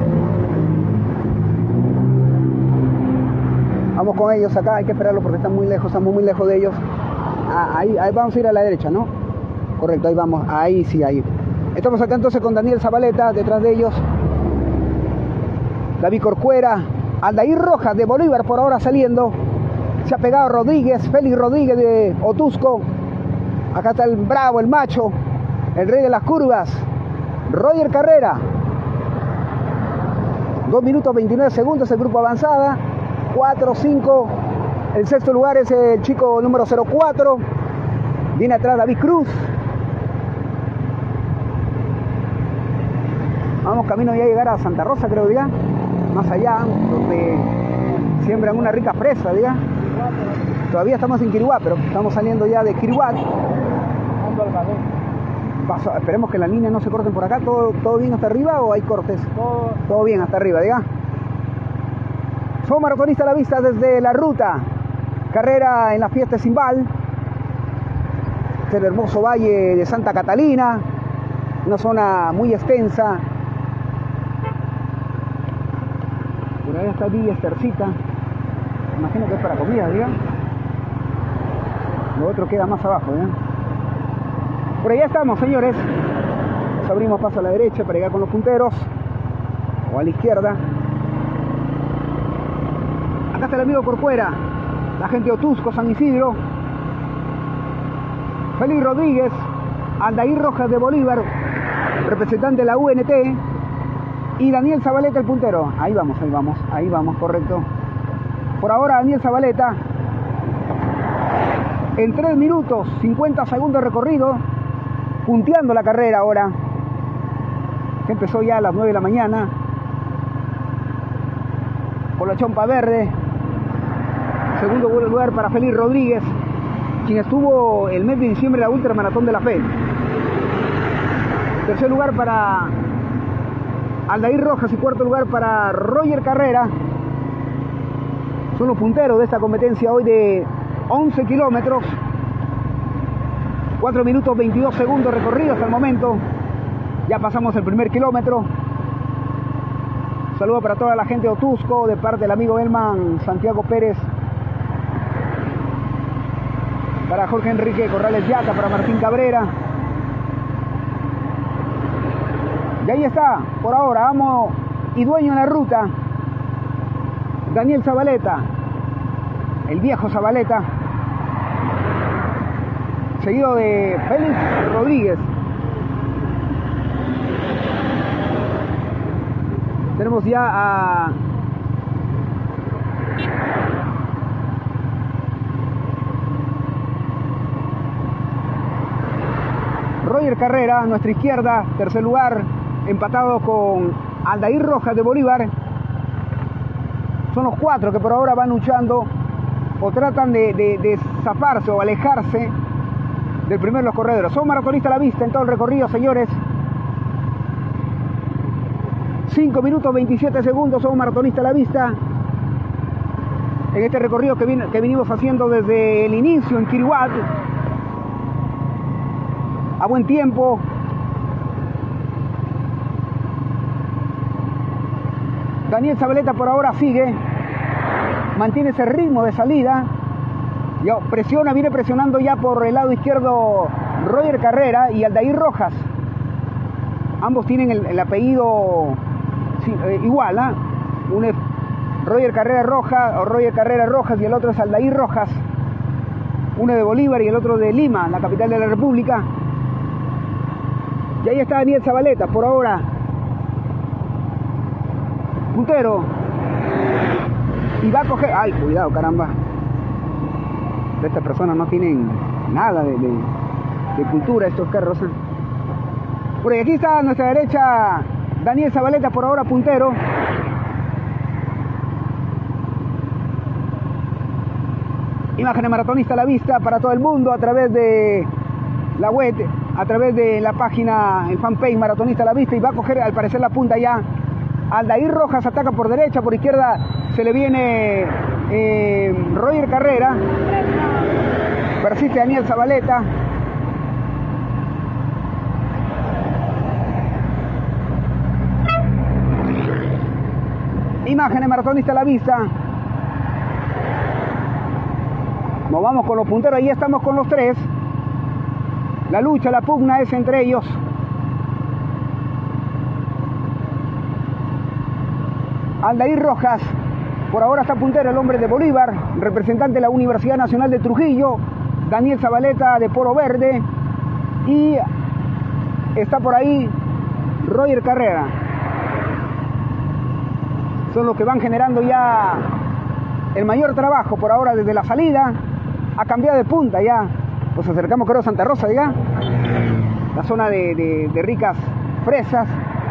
Vamos con ellos acá, hay que esperarlos porque están muy lejos, estamos muy lejos de ellos. Ahí vamos a ir a la derecha, ¿no? Correcto, ahí vamos, ahí sí, ahí. Estamos acá entonces con Daniel Zabaleta, detrás de ellos. David Corcuera, Aldair Rojas de Bolívar por ahora saliendo. Se ha pegado Rodríguez, Félix Rodríguez de Otusco. Acá está el bravo, el macho, el rey de las curvas, Roger Carrera. 2 minutos 29 segundos el grupo avanzada. 4, 5. El sexto lugar es el chico número 04. Viene atrás David Cruz. Vamos camino ya a llegar a Santa Rosa, creo, diga. Más allá, donde siembran una rica fresa, diga. Todavía estamos en Quiruá, pero estamos saliendo ya de Quiruá. Esperemos que la línea no se corten por acá. ¿Todo bien hasta arriba o hay cortes? Todo bien hasta arriba, diga. Soy maratonista a la vista desde la ruta. Carrera en la fiesta de Simbal. Este es el hermoso valle de Santa Catalina. Una zona muy extensa. Por ahí está Villa Estercita. Imagino que es para comida, diga. Lo otro queda más abajo, ¿eh? Por allá estamos, señores. Nos abrimos paso a la derecha para llegar con los punteros. O a la izquierda. Acá está el amigo Corcuera. La gente de Otusco, San Isidro. Félix Rodríguez. Aldair Rojas de Bolívar, representante de la UNT, y Daniel Zabaleta el puntero. Ahí vamos, correcto. Por ahora Daniel Zabaleta, en 3 minutos, 50 segundos de recorrido, punteando la carrera ahora, que empezó ya a las 9 de la mañana, por la Chompa Verde. Segundo lugar para Félix Rodríguez, quien estuvo el mes de diciembre en la Ultramaratón de la Fe. Tercer lugar para Aldair Rojas y cuarto lugar para Roger Carrera. Son los punteros de esta competencia hoy de 11 kilómetros. 4 minutos 22 segundos recorridos hasta el momento. Ya pasamos el primer kilómetro. Saludo para toda la gente de Otusco, de parte del amigo Elman Santiago Pérez. Para Jorge Enrique Corrales Yaca, para Martín Cabrera. Y ahí está, por ahora, amo y dueño en la ruta, Daniel Zabaleta, el viejo Zabaleta, seguido de Félix Rodríguez. Tenemos ya a Roger Carrera a nuestra izquierda, tercer lugar, empatado con Aldair Rojas de Bolívar. Son los 4 que por ahora van luchando o tratan de zafarse o alejarse del primero de los corredores. Son maratonistas a la vista en todo el recorrido, señores. 5 minutos 27 segundos, son maratonistas a la vista en este recorrido que venimos haciendo desde el inicio en Quiriguat, a buen tiempo. Daniel Zabaleta por ahora sigue, mantiene ese ritmo de salida, ya presiona, viene presionando ya por el lado izquierdo Roger Carrera y Aldair Rojas. Ambos tienen el apellido igual, ¿eh? Uno es Roger Carrera Rojas o Roger Carrera Rojas y el otro es Aldair Rojas. Uno de Bolívar y el otro de Lima, la capital de la República. Y ahí está Daniel Zabaleta, por ahora puntero, y va a coger, ay, cuidado, caramba, estas personas no tienen nada de cultura, estos carros. Por aquí está a nuestra derecha Daniel Zabaleta, por ahora puntero. Imágenes maratonistas a la vista para todo el mundo a través de la web, a través de la página, el fanpage Maratonista a la Vista, y va a coger al parecer la punta ya. Aldair Rojas ataca por derecha, por izquierda se le viene Roger Carrera, persiste Daniel Zabaleta. Imágenes Maratonista a la Vista. Nos vamos con los punteros, ahí estamos con los 3. La lucha, la pugna es entre ellos. Aldair Rojas, por ahora está puntero, el hombre de Bolívar, representante de la Universidad Nacional de Trujillo. Daniel Zabaleta de Poro Verde. Y está por ahí Roger Carrera. Son los que van generando ya el mayor trabajo por ahora desde la salida. Ha cambiado de punta ya. Nos acercamos, creo, a Santa Rosa ya. La zona de ricas fresas.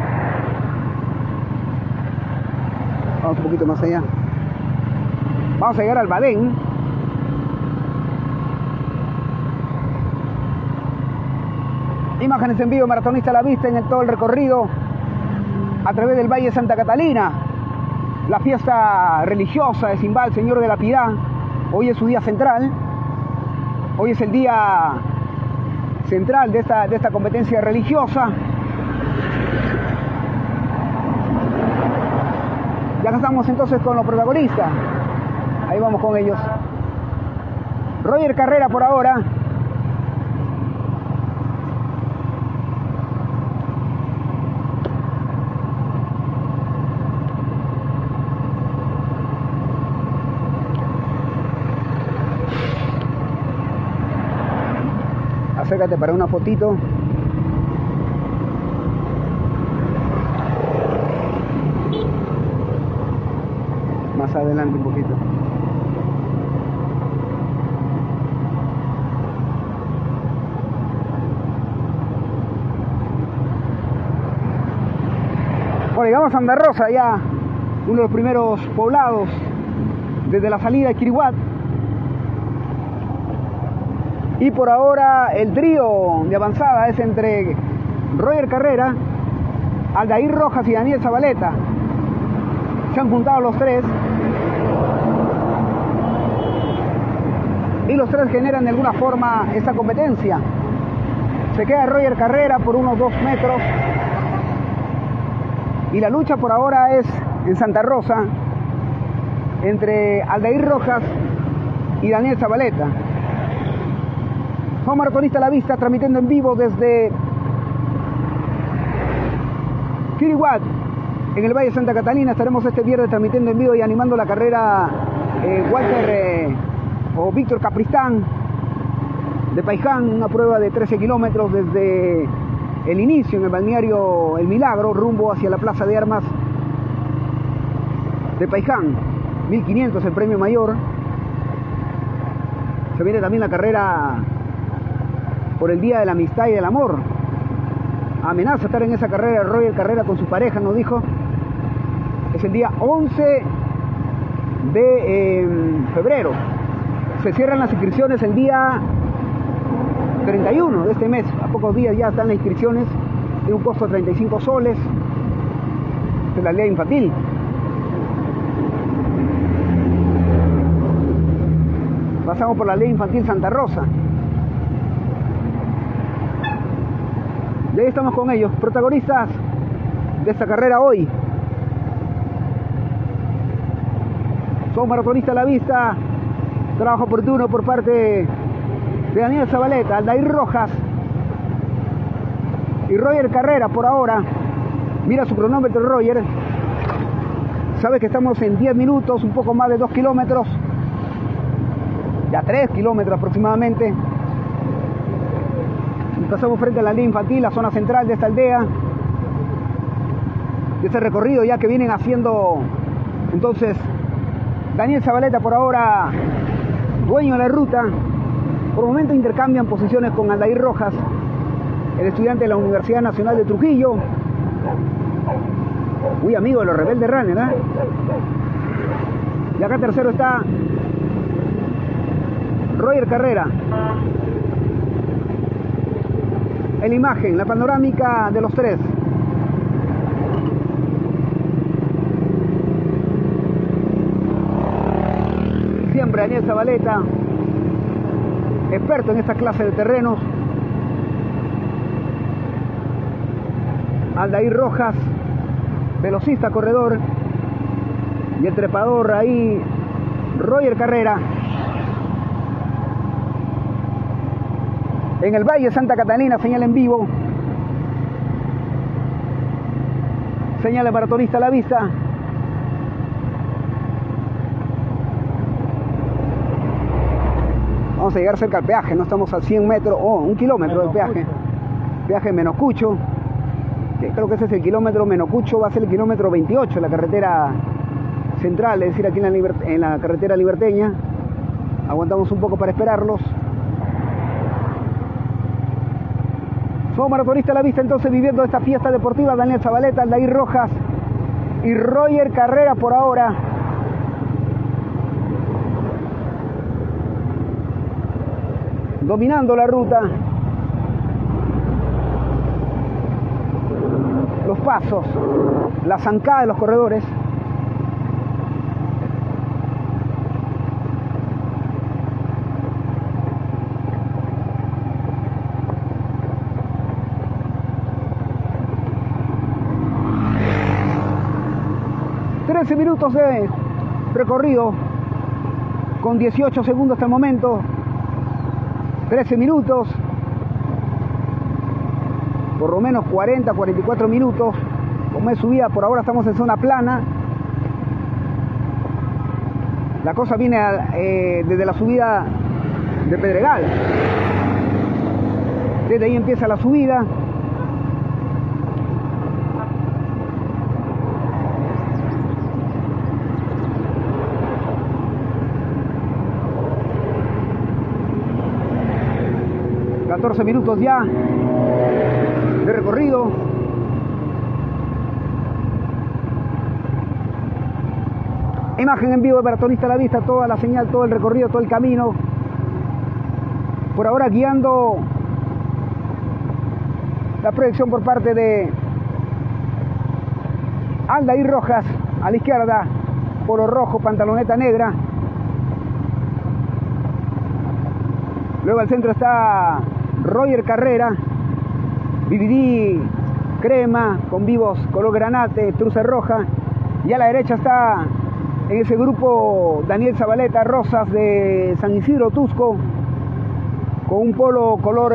Vamos un poquito más allá. Vamos a llegar al Badén. Imágenes en vivo, Maratonista a la Vista en todo el recorrido a través del Valle de Santa Catalina. La fiesta religiosa de Simbal, Señor de la Piedad. Hoy es su día central. Hoy es el día central de esta competencia religiosa. Ya estamos entonces con los protagonistas. Ahí vamos con ellos. Roger Carrera por ahora. Acércate para una fotito. Más adelante un poquito. Bueno, llegamos a Santa Rosa, ya uno de los primeros poblados desde la salida de Quiriguat. Y por ahora el trío de avanzada es entre Roger Carrera, Aldair Rojas y Daniel Zabaleta. Se han juntado los tres y los tres generan de alguna forma esta competencia. Se queda Roger Carrera por unos 2 metros y la lucha por ahora es en Santa Rosa entre Aldair Rojas y Daniel Zabaleta. Somos Maratonista a la Vista, transmitiendo en vivo desde Quiriguat, en el Valle de Santa Catalina. Estaremos este viernes transmitiendo en vivo y animando la carrera Víctor Capristán de Paiján, una prueba de 13 kilómetros desde el inicio en el balneario El Milagro, rumbo hacia la Plaza de Armas de Paiján. 1500 el premio mayor. Se viene también la carrera por el Día de la Amistad y del Amor. Amenaza estar en esa carrera Roger Carrera con su pareja, nos dijo. Es el día 11 de febrero. Se cierran las inscripciones el día 31 de este mes. A pocos días ya están las inscripciones. Tiene un costo de 35 soles. Es la ley infantil. Pasamos por la ley infantil Santa Rosa. Y ahí estamos con ellos, protagonistas de esta carrera hoy. Somos Maratonista a la Vista. Trabajo oportuno por parte de Daniel Zabaleta, Aldair Rojas y Roger Carrera por ahora. Mira su cronómetro Roger. Sabe que estamos en 10 minutos, un poco más de 2 kilómetros. Ya 3 kilómetros aproximadamente. Y pasamos frente a la línea infantil, la zona central de esta aldea. De este recorrido ya que vienen haciendo. Entonces, Daniel Zabaleta por ahora, dueño de la ruta. Por el momento intercambian posiciones con Aldair Rojas, el estudiante de la Universidad Nacional de Trujillo. Muy amigo de los Rebeldes Runner, ¿eh? Y acá tercero está Roger Carrera. En la imagen, la panorámica de los tres. Siempre Daniel Zabaleta, experto en esta clase de terrenos. Aldair Rojas, velocista, corredor. Y el trepador ahí, Roger Carrera. En el Valle de Santa Catalina, señal en vivo. Señal de Maratonista a la Vista. Vamos a llegar cerca al peaje, no estamos a 100 metros, 1 kilómetro del peaje. Peaje Menocucho. Creo que ese es el kilómetro Menocucho, va a ser el kilómetro 28, la carretera central, es decir, aquí en la carretera liberteña. Aguantamos un poco para esperarlos. Somos Maratonista a la Vista, entonces viviendo esta fiesta deportiva. Daniel Zabaleta, Aldair Rojas y Roger Carrera por ahora. Dominando la ruta. Los pasos, la zancada de los corredores. Minutos de recorrido con 18 segundos hasta el momento. 13 minutos, por lo menos 40, 44 minutos. Como es subida, por ahora estamos en zona plana. La cosa viene desde la subida de Pedregal. Desde ahí empieza la subida. ...14 minutos ya de recorrido. Imagen en vivo de Maratonista a la Vista, toda la señal, todo el recorrido, todo el camino. Por ahora guiando la proyección por parte de Aldair Rojas, a la izquierda, polo rojo, pantaloneta negra. Luego al centro está Roger Carrera, BBD crema, con vivos color granate, truce roja. Y a la derecha está en ese grupo Daniel Zabaleta Rosas de San Isidro Tusco, con un polo color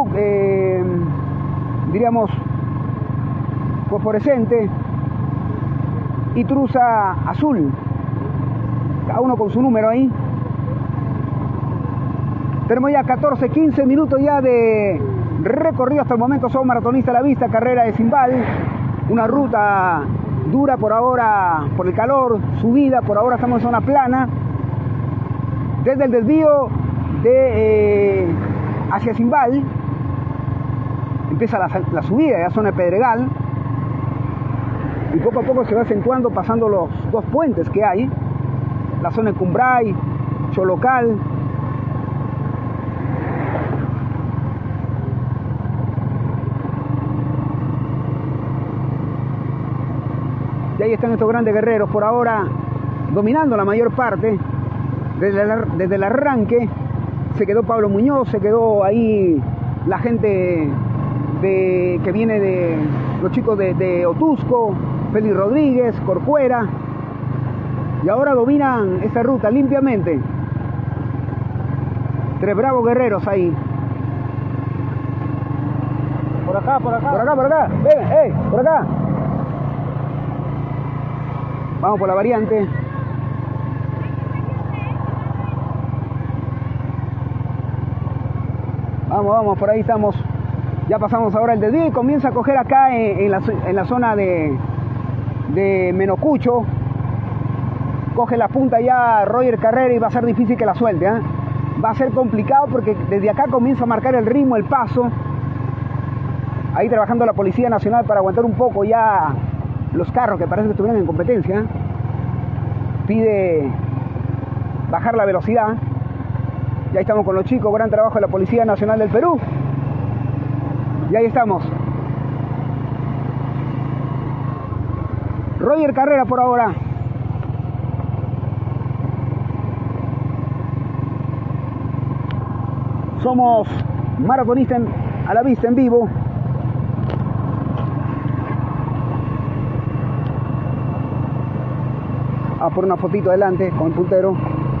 diríamos fosforescente y truza azul, cada uno con su número ahí. Tenemos ya 14, 15 minutos ya de recorrido hasta el momento. Somos Maratonista a la Vista, carrera de Simbal, una ruta dura por ahora por el calor, subida, por ahora estamos en zona plana. Desde el desvío de hacia Simbal empieza la subida, ya zona de Pedregal, y poco a poco se va acentuando pasando los dos puentes que hay, la zona de Cumbray, Cholocal. Y ahí están estos grandes guerreros por ahora dominando la mayor parte. Desde el arranque se quedó Pablo Muñoz, se quedó ahí la gente que viene de los chicos de Otusco, Félix Rodríguez, Corcuera, y ahora dominan esta ruta limpiamente. Tres bravos guerreros ahí.
Por acá, por acá.
Por acá, por acá. Ven, por acá. Vamos por la variante. Vamos, por ahí estamos. Ya pasamos ahora el desvío y comienza a coger acá en la zona de Menocucho. Coge la punta ya Roger Carrera y va a ser difícil que la suelte, ¿eh? Va a ser complicado porque desde acá comienza a marcar el ritmo, el paso. Ahí trabajando la Policía Nacional para aguantar un poco ya los carros que parece que estuvieran en competencia. Pide bajar la velocidad. Ya estamos con los chicos, gran trabajo de la Policía Nacional del Perú. Y ahí estamos. Roger Carrera por ahora. Somos Maratonista a la Vista en vivo. A por una fotito adelante con el puntero.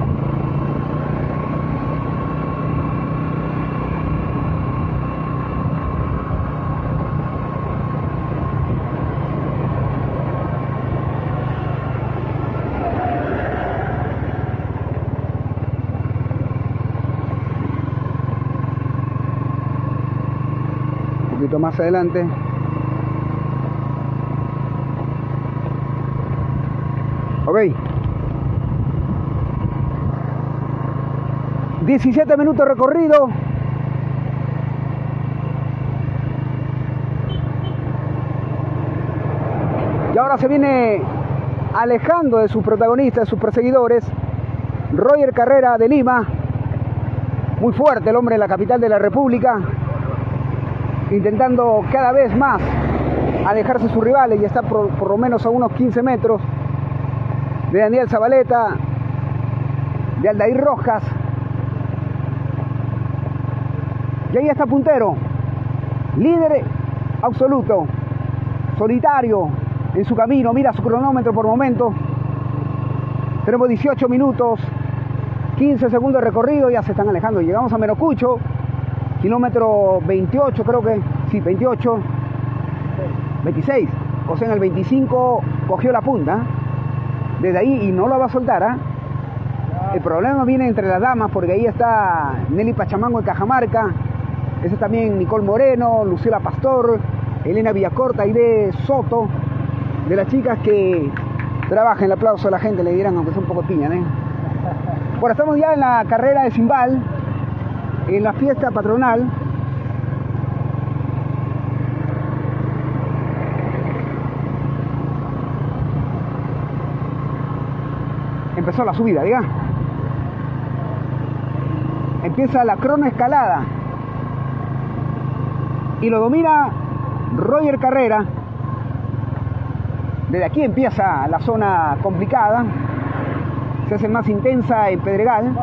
Un poquito más adelante. Ok. 17 minutos recorrido. Y ahora se viene alejando de sus protagonistas, de sus perseguidores. Roger Carrera de Lima. Muy fuerte el hombre de la capital de la República. Intentando cada vez más alejarse de sus rivales. Y está por lo menos a unos 15 metros de Daniel Zabaleta, de Aldair Rojas. Y ahí está puntero, líder absoluto, solitario en su camino. Mira su cronómetro por momento. Tenemos 18 minutos, 15 segundos de recorrido, ya se están alejando. Llegamos a Menocucho, kilómetro 28, creo que, sí, 28, 26. O sea, en el 25 cogió la punta. Desde ahí, y no lo va a soltar, ¿eh? El problema viene entre las damas, porque ahí está Nelly Pachamango de Cajamarca, Ese es también Nicole Moreno, Lucila Pastor, Elena Villacorta, Aide Soto, de las chicas que trabajan. El aplauso a la gente, le dirán, aunque sea un poco piña, ¿eh? Bueno, estamos ya en la carrera de Cimbal, en la fiesta patronal. Empezó la subida, diga. Empieza la cronoescalada y lo domina Roger Carrera. Desde aquí empieza la zona complicada, se hace más intensa en Pedregal.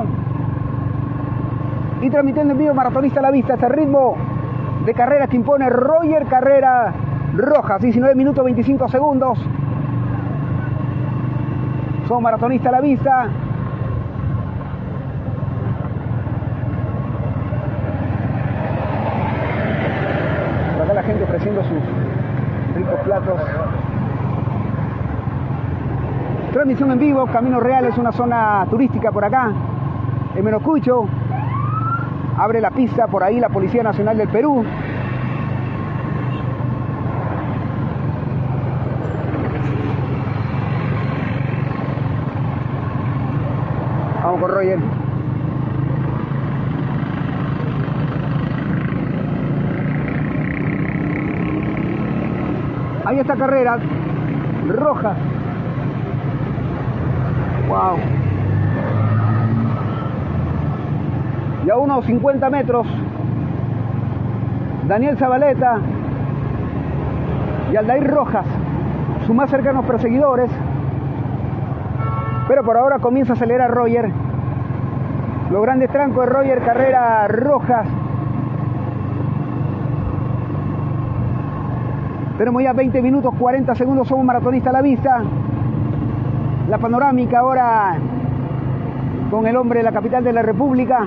Y transmitiendo en vivo Maratonista a la Vista, este ritmo de carrera que impone Roger Carrera Rojas, 19 minutos 25 segundos. Son Maratonista a la Vista. Por acá la gente ofreciendo sus ricos platos. Transmisión en vivo, Camino Real es una zona turística por acá. En Menocucho abre la pista por ahí la Policía Nacional del Perú. Vamos con Roger. Ahí está Carrera Rojas. Wow. Y a unos 50 metros, Daniel Zabaleta y Aldair Rojas, sus más cercanos perseguidores. Pero por ahora comienza a acelerar Roger. Los grandes trancos de Roger Carrera Rojas. Tenemos ya 20 minutos 40 segundos, somos Maratonista a la Vista. La panorámica ahora con el hombre de la capital de la República.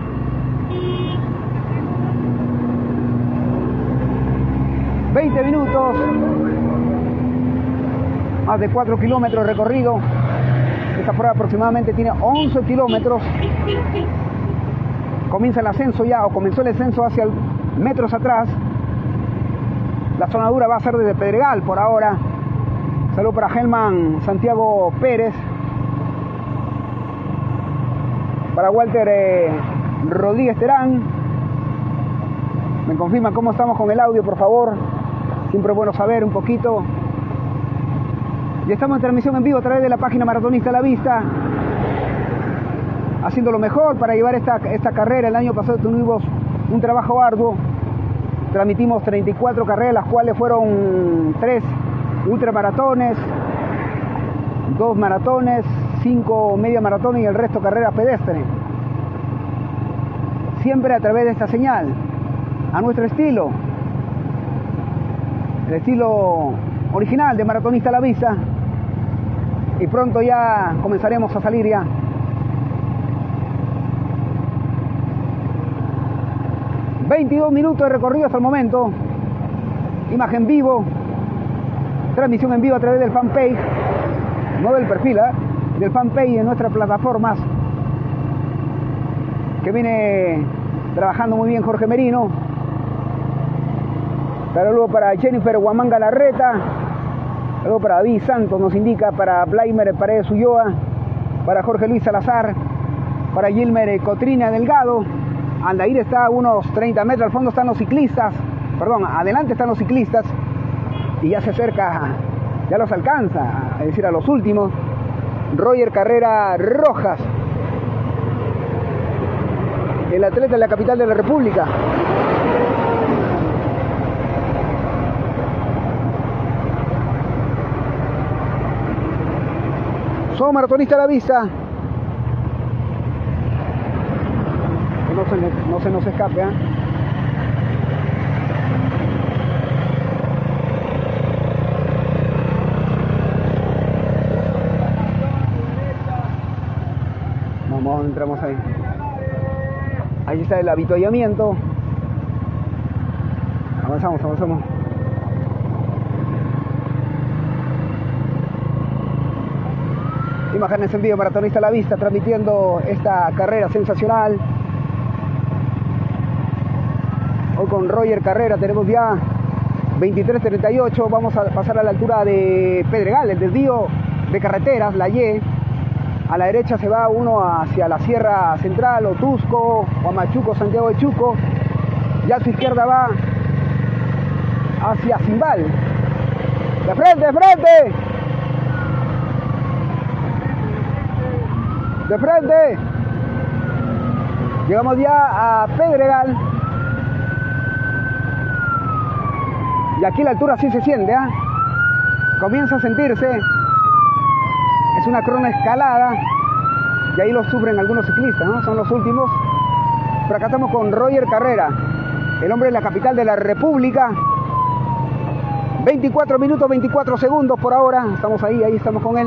...20 minutos... ...más de 4 kilómetros recorrido... ...esta prueba aproximadamente tiene 11 kilómetros... ...comienza el ascenso ya... ...o comenzó el ascenso hacia metros atrás... ...la zona dura va a ser desde Pedregal por ahora... ...saludo para Helman Santiago Pérez... ...para Walter Rodríguez Terán... ¿Me confirman cómo estamos con el audio, por favor? Siempre es bueno saber un poquito. Y estamos en transmisión en vivo a través de la página Maratonista a la Vista, haciendo lo mejor para llevar esta carrera. El año pasado tuvimos un trabajo arduo. Transmitimos 34 carreras, las cuales fueron 3 ultramaratones, 2 maratones, 5 media maratones y el resto carreras pedestres. Siempre a través de esta señal, a nuestro estilo. El estilo original de Maratonista a la Vista. Y pronto ya comenzaremos a salir ya. ...22 minutos de recorrido hasta el momento. Imagen vivo. Transmisión en vivo a través del fanpage. No del perfil, del fanpage en nuestras plataformas. Que viene trabajando muy bien Jorge Merino. Saludos para Jennifer Guamanga Larreta. Saludos para David Santos, nos indica, para Blaimer Paredes Ulloa, para Jorge Luis Salazar, para Gilmer Cotrina Delgado. Aldair está a unos 30 metros, al fondo están los ciclistas, perdón, adelante están los ciclistas y ya se acerca, ya los alcanza, es decir, a los últimos. Roger Carrera Rojas, el atleta de la capital de la República. Somos Maratonista a la Vista. Que no se nos escape, ¿eh? Vamos, entramos ahí. Ahí está el avituallamiento. Avanzamos. Imágenes en vivo, Maratonista a la Vista, transmitiendo esta carrera sensacional. Hoy con Roger Carrera tenemos ya 23:38. Vamos a pasar a la altura de Pedregal, el desvío de carreteras, la Y. A la derecha se va uno hacia la Sierra Central, Otusco, Huamachuco, Santiago de Chuco. Y a su izquierda va hacia Zimbal. ¡De frente, de frente! ¡De frente! Llegamos ya a Pedregal. Y aquí la altura sí se siente, ¿ah? Comienza a sentirse. Es una cronoescalada. Y ahí lo sufren algunos ciclistas, ¿no? Son los últimos. Pero acá estamos con Roger Carrera, el hombre de la capital de la República. 24 minutos, 24 segundos por ahora. Estamos ahí estamos con él.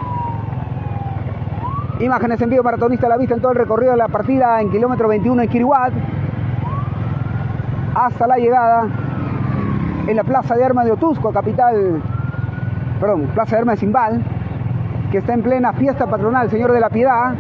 Imágenes en vivo, Maratonista a la Vista en todo el recorrido de la partida en kilómetro 21 en Quiriguat. Hasta la llegada en la Plaza de Armas de Otusco, Plaza de Armas de Zimbal, que está en plena fiesta patronal, Señor de la Piedad.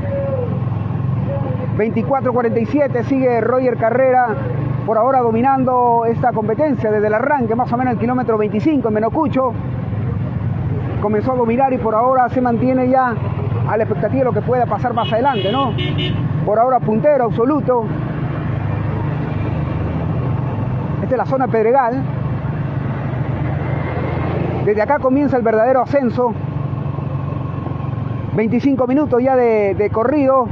24:47, sigue Roger Carrera, por ahora dominando esta competencia desde el arranque, más o menos el kilómetro 25 en Menocucho. Comenzó a dominar y por ahora se mantiene ya a la expectativa de lo que pueda pasar más adelante, ¿no? Por ahora puntero absoluto. Esta es la zona Pedregal. Desde acá comienza el verdadero ascenso. 25 minutos ya de corrido.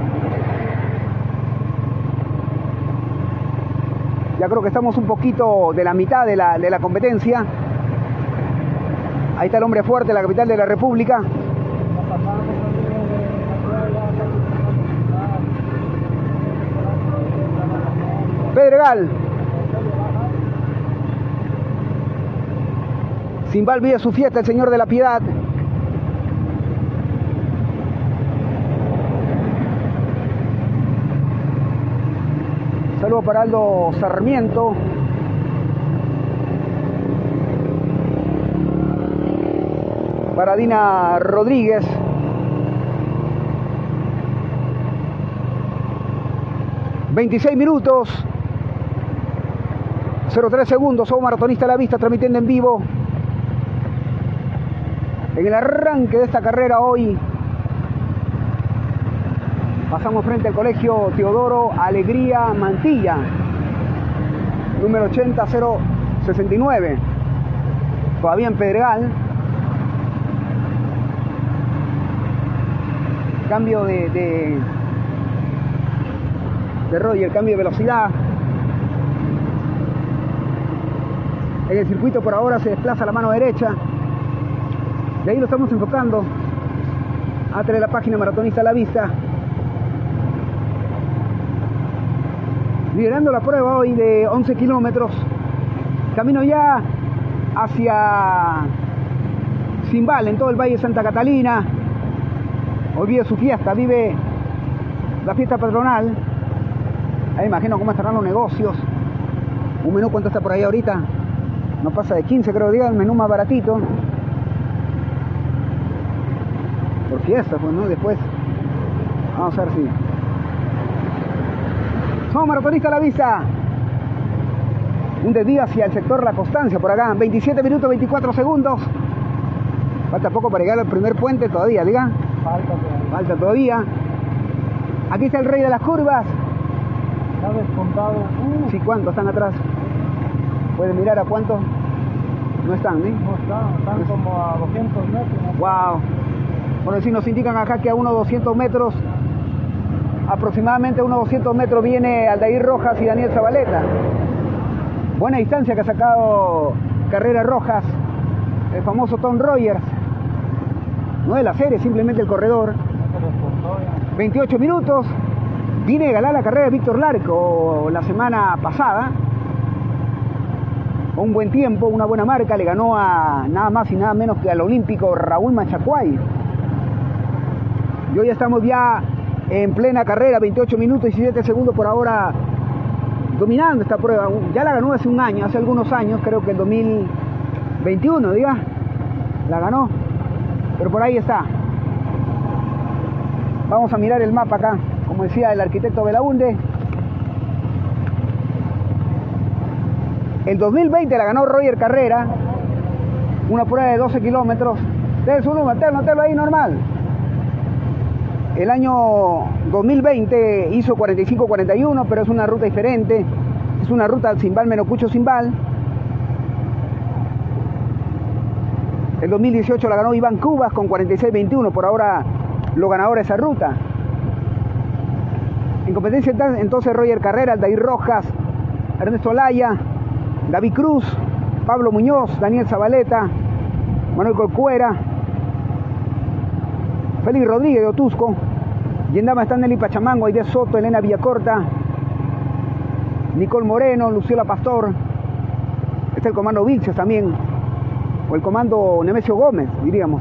Ya creo que estamos un poquito de la mitad de la competencia. Ahí está el hombre fuerte, la capital de la República. Pedregal. Zimbal vive su fiesta, el Señor de la Piedad. Saludos para Aldo Sarmiento. Para Dina Rodríguez. ...26 minutos... ...03 segundos... ...somos Maratonista a la Vista... ...transmitiendo en vivo... ...en el arranque de esta carrera hoy... ...pasamos frente al colegio Teodoro Alegría Mantilla... ...número 80069... ...todavía en Pedregal... ...cambio de Roger, cambio de velocidad. En el circuito por ahora se desplaza la mano derecha. De ahí lo estamos enfocando a través de la página Maratonista a la Vista. Liderando la prueba hoy de 11 kilómetros. Camino ya hacia Zimbal, en todo el Valle de Santa Catalina. Hoy vive su fiesta, vive la fiesta patronal. Ahí imagino cómo estarán los negocios. Un menú, ¿cuánto está por ahí ahorita? No pasa de 15, creo, diga, el menú más baratito. Por fiesta, pues, ¿no? Después, vamos a ver si... Somos Maratonista a la Vista. Un desvío hacia el sector La Constancia, por acá. 27 minutos, 24 segundos. Falta poco para llegar al primer puente todavía, diga. Falta todavía. Aquí está el rey de las curvas.
Está descontado.
Sí, ¿cuántos están atrás? ¿Pueden mirar a cuántos? No están, ¿sí?
No están como a 200 metros.
Wow. Bueno, si nos indican acá que a unos 200 metros, aproximadamente a unos 200 metros viene Aldair Rojas y Daniel Zabaleta. Buena distancia que ha sacado Carrera Rojas, el famoso Tom Rogers. No de la serie, simplemente el corredor. 28 minutos. Viene a ganar la carrera de Víctor Larco la semana pasada. Con un buen tiempo, una buena marca. Le ganó a nada más y nada menos que al olímpico Raúl Machacuay. Y hoy estamos ya en plena carrera, 28 minutos y 17 segundos por ahora, dominando esta prueba. Ya la ganó hace un año, hace algunos años, creo que en 2021, diga. La ganó. Pero por ahí está. Vamos a mirar el mapa acá, como decía el arquitecto Belaunde. El 2020 la ganó Roger Carrera, una prueba de 12 kilómetros. Ustedes uno, manténlo ahí normal. El año 2020 hizo 45-41, pero es una ruta diferente. Es una ruta Zimbal-Menocucho-Zimbal. El 2018 la ganó Iván Cubas con 46-21, por ahora lo ganador de esa ruta. En competencia entonces Roger Carrera, Aldair Rojas, Ernesto Olaya, David Cruz, Pablo Muñoz, Daniel Zabaleta, Manuel Corcuera, Félix Rodríguez de Otusco, Yendama están Nelly Pachamango, Aide Soto, Elena Villacorta, Nicole Moreno, Luciola Pastor, está el comando Vilches también, o el comando Nemesio Gómez, diríamos.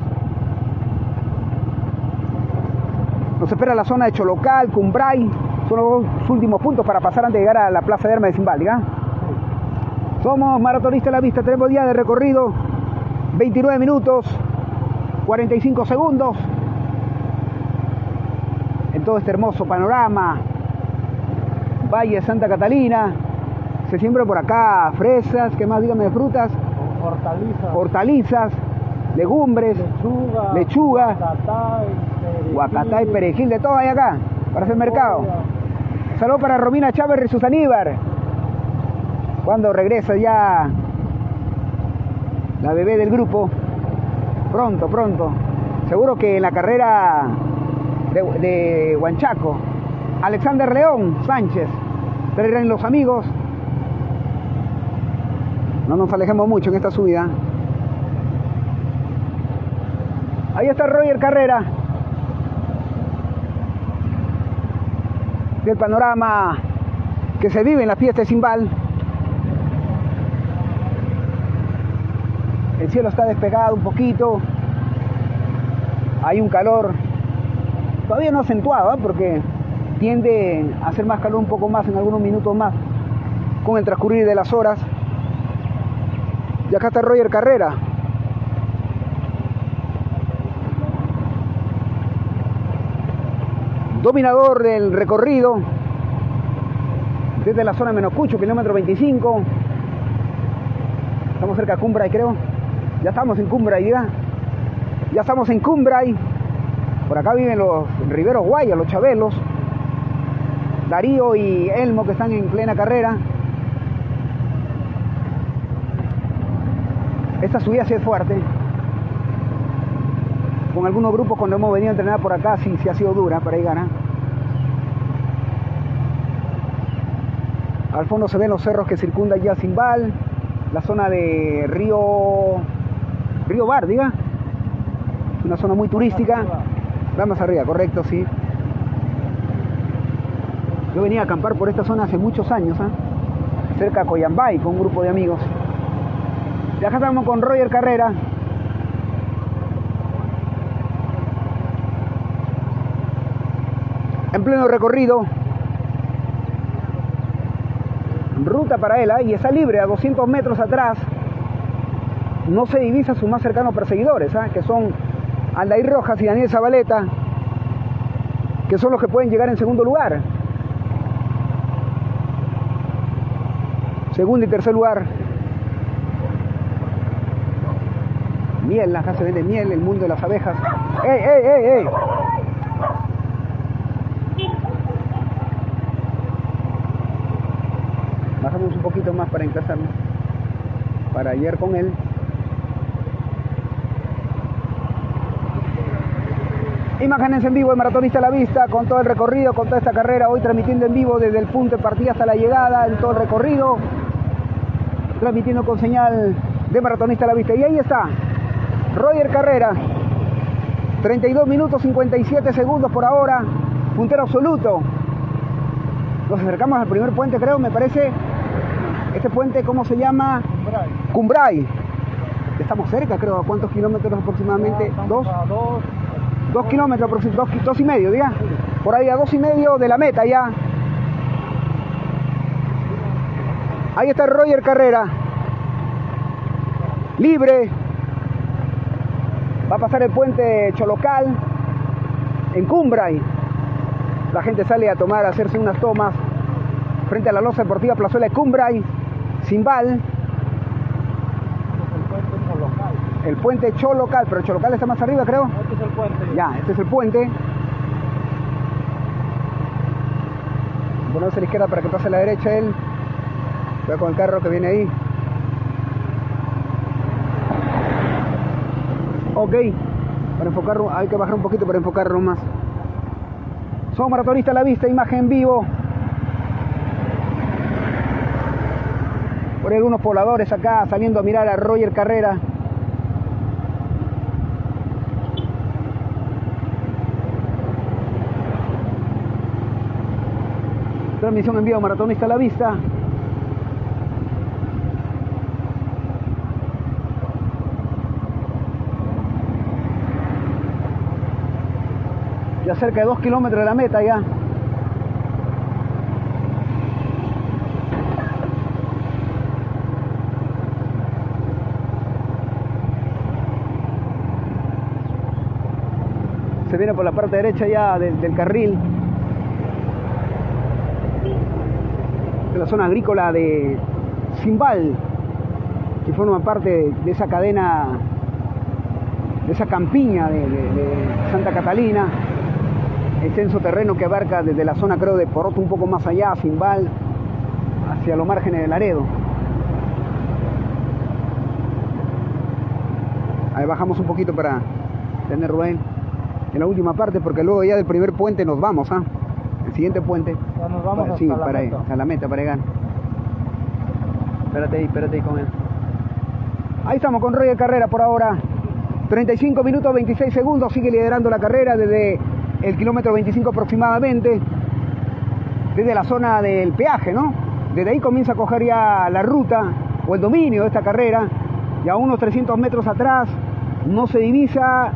Nos espera la zona de Cholocal, Cumbray, son los últimos puntos para pasar antes de llegar a la Plaza de Armas de Zimbal, ¿ya? Somos maratonistas a la vista, tenemos día de recorrido, 29 minutos, 45 segundos, en todo este hermoso panorama, Valle de Santa Catalina, se siembra por acá fresas, ¿qué más? Dígame, de frutas, hortalizas, legumbres, lechuga, guacatay, perejil, de todo hay acá, para hacer mercado. Saludos para Romina Chávez y Susaníbar. Cuando regresa ya la bebé del grupo, pronto, seguro que en la carrera de Huanchaco, Alexander León Sánchez, traerán los amigos. No nos alejemos mucho en esta subida. Ahí está Roger Carrera. Del panorama que se vive en la fiesta de Zimbal. El cielo está despejado un poquito. Hay un calor todavía no acentuado, porque tiende a hacer más calor un poco más en algunos minutos más con el transcurrir de las horas. Y acá está Roger Carrera. Dominador del recorrido desde la zona de Menocucho, kilómetro 25. Estamos cerca de Cumbray, creo. Ya estamos en Cumbray, ¿ya? Ya estamos en Cumbray. Por acá viven los Riveros Guayas, los Chabelos, Darío y Elmo, que están en plena carrera. Esta subida sí es fuerte. Con algunos grupos cuando hemos venido a entrenar por acá sí ha sido dura para llegar, ¿eh? Al fondo se ven los cerros que circundan ya Zimbal, la zona de Río Bar, diga. Es una zona muy turística. Vamos arriba, correcto, sí. Yo venía a acampar por esta zona hace muchos años, ¿eh? Cerca de Coyambay, con un grupo de amigos. Y acá estamos con Roger Carrera. En pleno recorrido. Ruta para él, ¿eh? Y está libre a 200 metros atrás. No se divisa sus más cercanos perseguidores, ¿eh? Que son Aldair Rojas y Daniel Zabaleta, que son los que pueden llegar en segundo lugar. Segundo y tercer lugar. Miel, acá se vende miel, el mundo de las abejas. ¡Ey! Bajamos un poquito más para enclazarnos, para ir con él. Imágenes en vivo de Maratonista a la Vista, con todo el recorrido, con toda esta carrera, hoy transmitiendo en vivo desde el punto de partida hasta la llegada, en todo el recorrido, transmitiendo con señal de Maratonista a la Vista. Y ahí está, Roger Carrera, 32 minutos 57 segundos por ahora, puntero absoluto. Nos acercamos al primer puente, creo, me parece. Este puente, ¿cómo se llama? Cumbray. Estamos cerca, creo. ¿A cuántos kilómetros aproximadamente? Dos kilómetros, dos y medio, diga. Por ahí a 2,5 de la meta ya. Ahí está Roger Carrera. Libre. Va a pasar el puente Cholocal en Cumbray. La gente sale a hacerse unas tomas frente a la losa deportiva Plazuela de Cumbray, Zimbal. el puente Cholocal, pero Cholocal está más arriba, creo.
Este es el puente.
Ya, este es el puente. Bueno, hacia la izquierda para que pase a la derecha él. Cuidado con el carro que viene ahí. Ok, para enfocarlo, hay que bajar un poquito para enfocarlo más. Somos Maratonistas a la Vista, imagen en vivo. Por ahí algunos pobladores acá saliendo a mirar a Roger Carrera. Transmisión en vivo, Maratonista a la Vista. Ya cerca de 2 kilómetros de la meta ya. Se viene por la parte derecha ya del carril. De la zona agrícola de Zimbal, que forma parte de esa cadena, de esa campiña de Santa Catalina, extenso terreno que abarca desde la zona, creo, de Poroto un poco más allá, Zimbal, hacia los márgenes de Laredo. Ahí bajamos un poquito para tener Rubén en la última parte, porque luego ya del primer puente nos vamos, ¿ah? El siguiente puente.
Ya nos vamos
para,
hasta
sí,
la
para
meta.
a la meta, para llegar. Espérate ahí con él. Ahí estamos con Roger Carrera por ahora. 35 minutos 26 segundos, sigue liderando la carrera desde el kilómetro 25 aproximadamente, desde la zona del peaje, ¿no? Desde ahí comienza a coger ya la ruta o el dominio de esta carrera. Y a unos 300 metros atrás no se divisa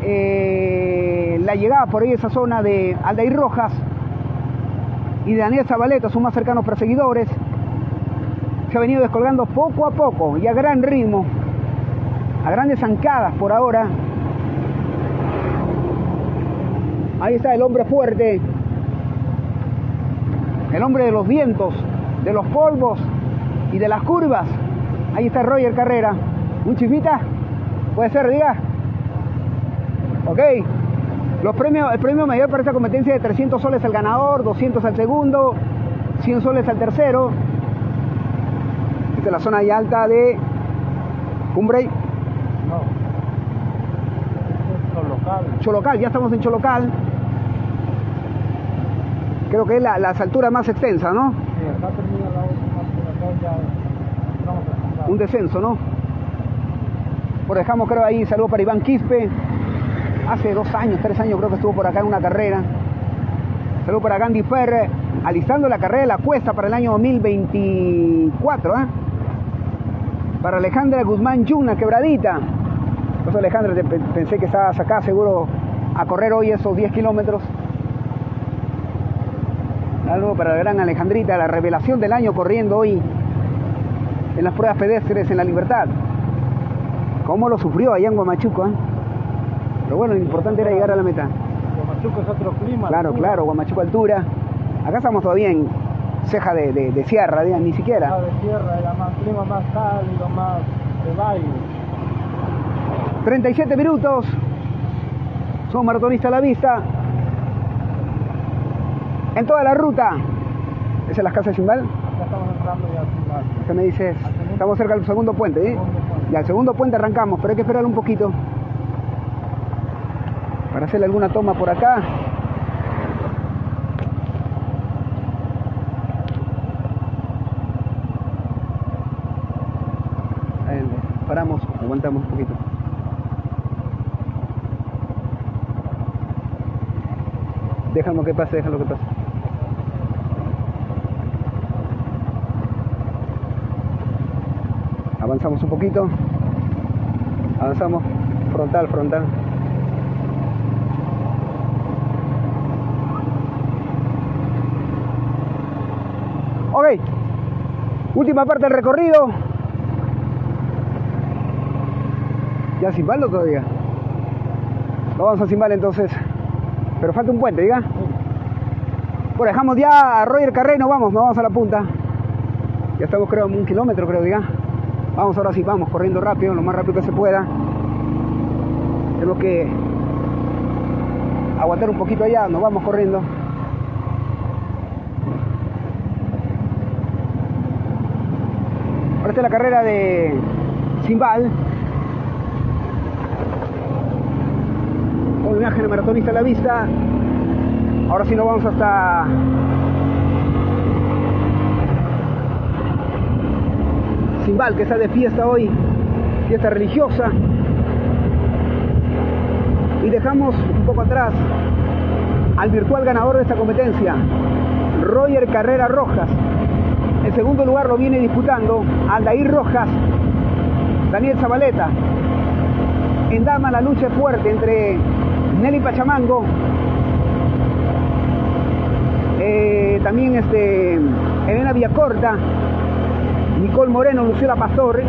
la llegada por ahí, esa zona de Aldair Rojas y de Daniel Zabaleta, sus más cercanos perseguidores. Se ha venido descolgando poco a poco y a gran ritmo, a grandes zancadas por ahora. Ahí está el hombre fuerte, el hombre de los vientos, de los polvos y de las curvas. Ahí está Roger Carrera. ¿Un chifita? ¿Puede ser, diga? Ok. Los premios, el premio mayor para esta competencia es de 300 soles al ganador, 200 al segundo, 100 soles al tercero. Esta es la zona ya alta de Cumbre.
No. Este es Cholocal.
Cholocal, ya estamos en Cholocal. Creo que es las alturas más extensas, ¿no?
Sí, acá termina la última, acá ya vamos a pasar.
Un descenso, ¿no? Por dejamos, creo, ahí, saludo para Iván Quispe. Hace 2 años, 3 años creo que estuvo por acá en una carrera. Saludo para Gandhi Ferre, alistando la carrera de la Cuesta para el año 2024, ¿eh? Para Alejandra Guzmán Yuna, Quebradita. Pues Alejandra, pensé que estabas acá seguro a correr hoy esos 10 kilómetros. Algo para la gran Alejandrita, la revelación del año corriendo hoy en las pruebas pedestres en La Libertad. Cómo lo sufrió allá en Huamachuco, ¿eh? Pero bueno, lo importante era llegar a la meta.
Huamachuco es otro clima.
Claro,
altura.
claro, Huamachuco altura. Acá estamos todavía en ceja de sierra, ni siquiera.
La de tierra era más clima más cálido, más de baile.
37 minutos. Somos Maratonistas a la Vista. En toda la ruta. ¿Esa es la casa de Zimbal?
Ya estamos entrando ya a Zimbal.
¿Qué me dices? Estamos cerca del segundo puente, ¿eh? Y al segundo puente arrancamos, pero hay que esperar un poquito para hacerle alguna toma por acá. Ahí, paramos, aguantamos un poquito. Déjalo que pase, déjalo que pase. Avanzamos un poquito. Avanzamos. Frontal, frontal. Ok. Última parte del recorrido. ¿Ya Zimbal o todavía? No vamos a Zimbal entonces. Pero falta un puente, diga. Bueno, dejamos ya a Roger Carrera y nos vamos a la punta. Ya estamos, creo, a 1 kilómetro, creo, diga. Vamos, ahora sí, vamos, corriendo rápido, lo más rápido que se pueda. Tenemos que aguantar un poquito allá, nos vamos corriendo. Ahora está la carrera de Simbal. Con imagen de maratonista a la vista. Ahora sí nos vamos hasta Simbal, que está de fiesta hoy, fiesta religiosa. Y dejamos un poco atrás al virtual ganador de esta competencia, Roger Carrera Rojas. En segundo lugar lo viene disputando Aldair Rojas, Daniel Zabaleta. En dama la lucha es fuerte entre Nelly Pachamango, también Elena Villacorta, Nicole Moreno, Lucila Pastor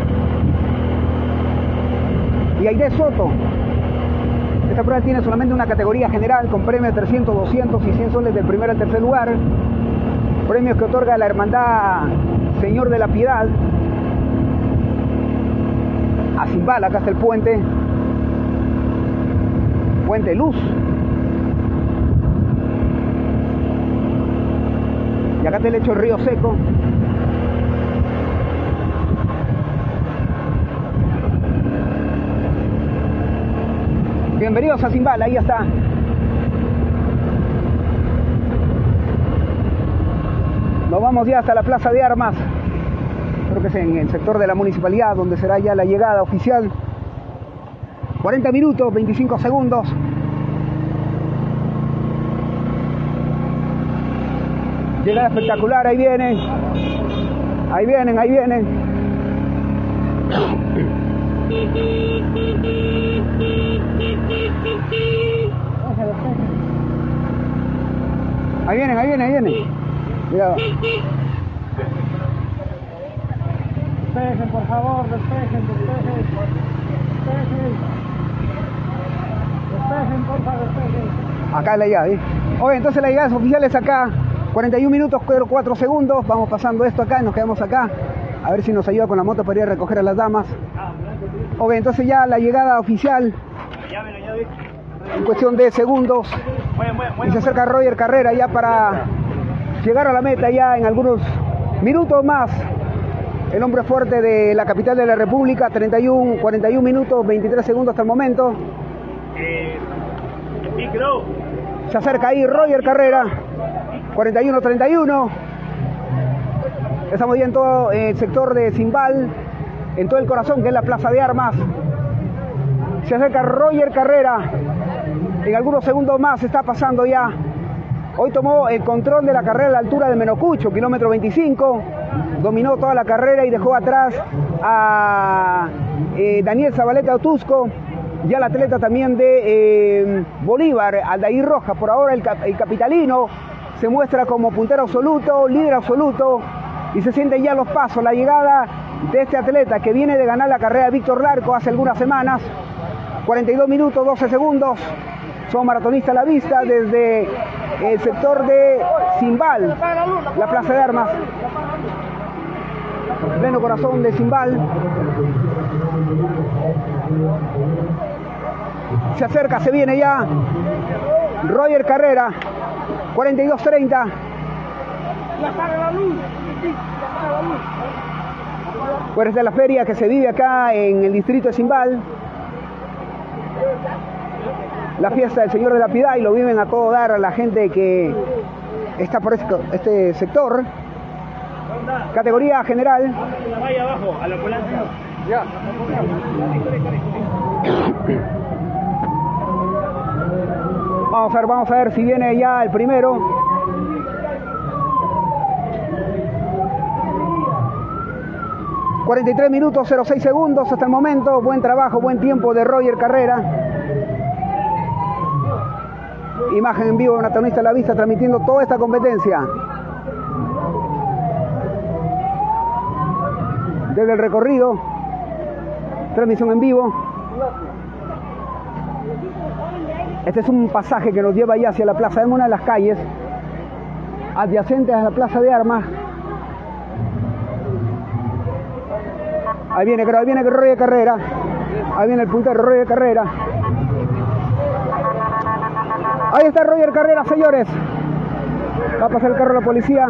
y Aide Soto. Esta prueba tiene solamente una categoría general con premios de 300, 200 y 100 soles del primer al tercer lugar. Premios que otorga la Hermandad Señor de la Piedad a Simbal. Acá está el puente Luz. Y acá está el lecho del Río Seco. Bienvenidos a Simbal, ahí está. Nos vamos ya hasta la Plaza de Armas. Creo que es en el sector de la municipalidad donde será ya la llegada oficial. 40 minutos, 25 segundos. Llegada espectacular, ahí vienen. Ahí vienen, ahí vienen. Ahí vienen, ahí vienen, ahí vienen. Cuidado.
Despejen, por favor, despejen. Despejen, por favor, despejen.
Acá es la llave. Oye, entonces la llegada oficial es acá. 41 minutos, 04 segundos. Vamos pasando esto acá y nos quedamos acá. A ver si nos ayuda con la moto para ir a recoger a las damas. Oye, entonces ya la llegada oficial. En cuestión de segundos. Y se acerca Roger Carrera ya para llegar a la meta ya en algunos minutos más. El hombre fuerte de la capital de la República, 41 minutos, 23 segundos hasta el momento. Se acerca ahí Roger Carrera, 41-31. Estamos ya en todo el sector de Simbal, en todo el corazón que es la Plaza de Armas. Se acerca Roger Carrera. En algunos segundos más está pasando ya. Hoy tomó el control de la carrera a la altura de Menocucho, kilómetro 25. Dominó toda la carrera y dejó atrás a Daniel Zabaleta Otusco. Ya el atleta también de Bolívar, Aldair Rojas. Por ahora el capitalino se muestra como puntero absoluto, líder absoluto. Y se sienten ya los pasos, la llegada de este atleta que viene de ganar la carrera de Víctor Larco hace algunas semanas. 42 minutos, 12 segundos. Son maratonistas a la vista desde el sector de Simbal, la Plaza de Armas. Pleno corazón de Simbal. Se acerca, se viene ya Roger Carrera, 42-30. Pues de la feria que se vive acá en el distrito de Simbal. La fiesta del Señor de la Piedad, y lo viven a todo dar a la gente que está por este sector. Categoría general. Vamos a ver si viene ya el primero. ...43 minutos 06 segundos hasta el momento. Buen trabajo, buen tiempo de Roger Carrera. Imagen en vivo de Maratonista a la Vista transmitiendo toda esta competencia. Desde el recorrido. Transmisión en vivo. Este es un pasaje que nos lleva ya hacia la plaza de una de las calles adyacentes a la Plaza de Armas. Ahí viene Roger Carrera. Ahí viene el puntero Roger Carrera. Ahí está Roger Carrera, señores. Va a pasar el carro de la policía.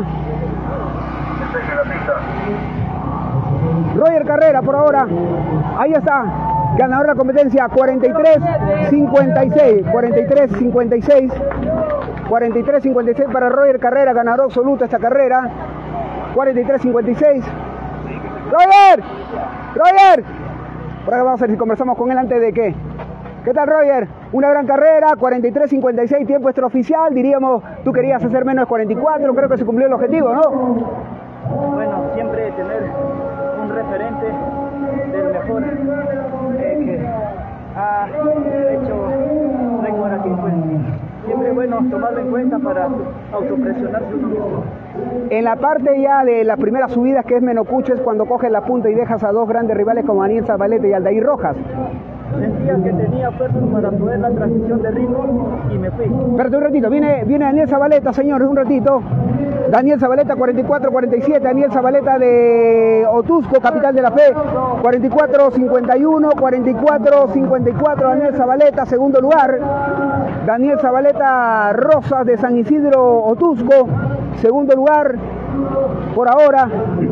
Roger Carrera por ahora. Ahí está. Ganador de la competencia 43-56. 43-56. 43-56 para Roger Carrera, ganador absoluto de esta carrera. 43-56. ¡Roger! ¡Roger! Por acá vamos a ver si conversamos con él antes de que... ¿Qué tal, Roger? Una gran carrera, 43-56, tiempo extraoficial. Diríamos, tú querías hacer menos de 44, creo que se cumplió el objetivo, ¿no?
Bueno, siempre tener un referente del mejor que ha hecho récord aquí, pues siempre es bueno tomarlo en cuenta para autopresionarse uno mismo.
En la parte ya de las primeras subidas, que es Menocucho, es cuando coges la punta y dejas a dos grandes rivales como Daniel Zabaleta y Aldair Rojas.
Sentía que tenía fuerza para poder la transición de ritmo y me fui.
Espérate un ratito, viene Daniel Zabaleta, señores, un ratito. Daniel Zabaleta 44-47, Daniel Zabaleta de Otusco, capital de la fe, 44-51, 44-54, Daniel Zabaleta, segundo lugar. Daniel Zabaleta Rosas de San Isidro, Otusco, segundo lugar por ahora.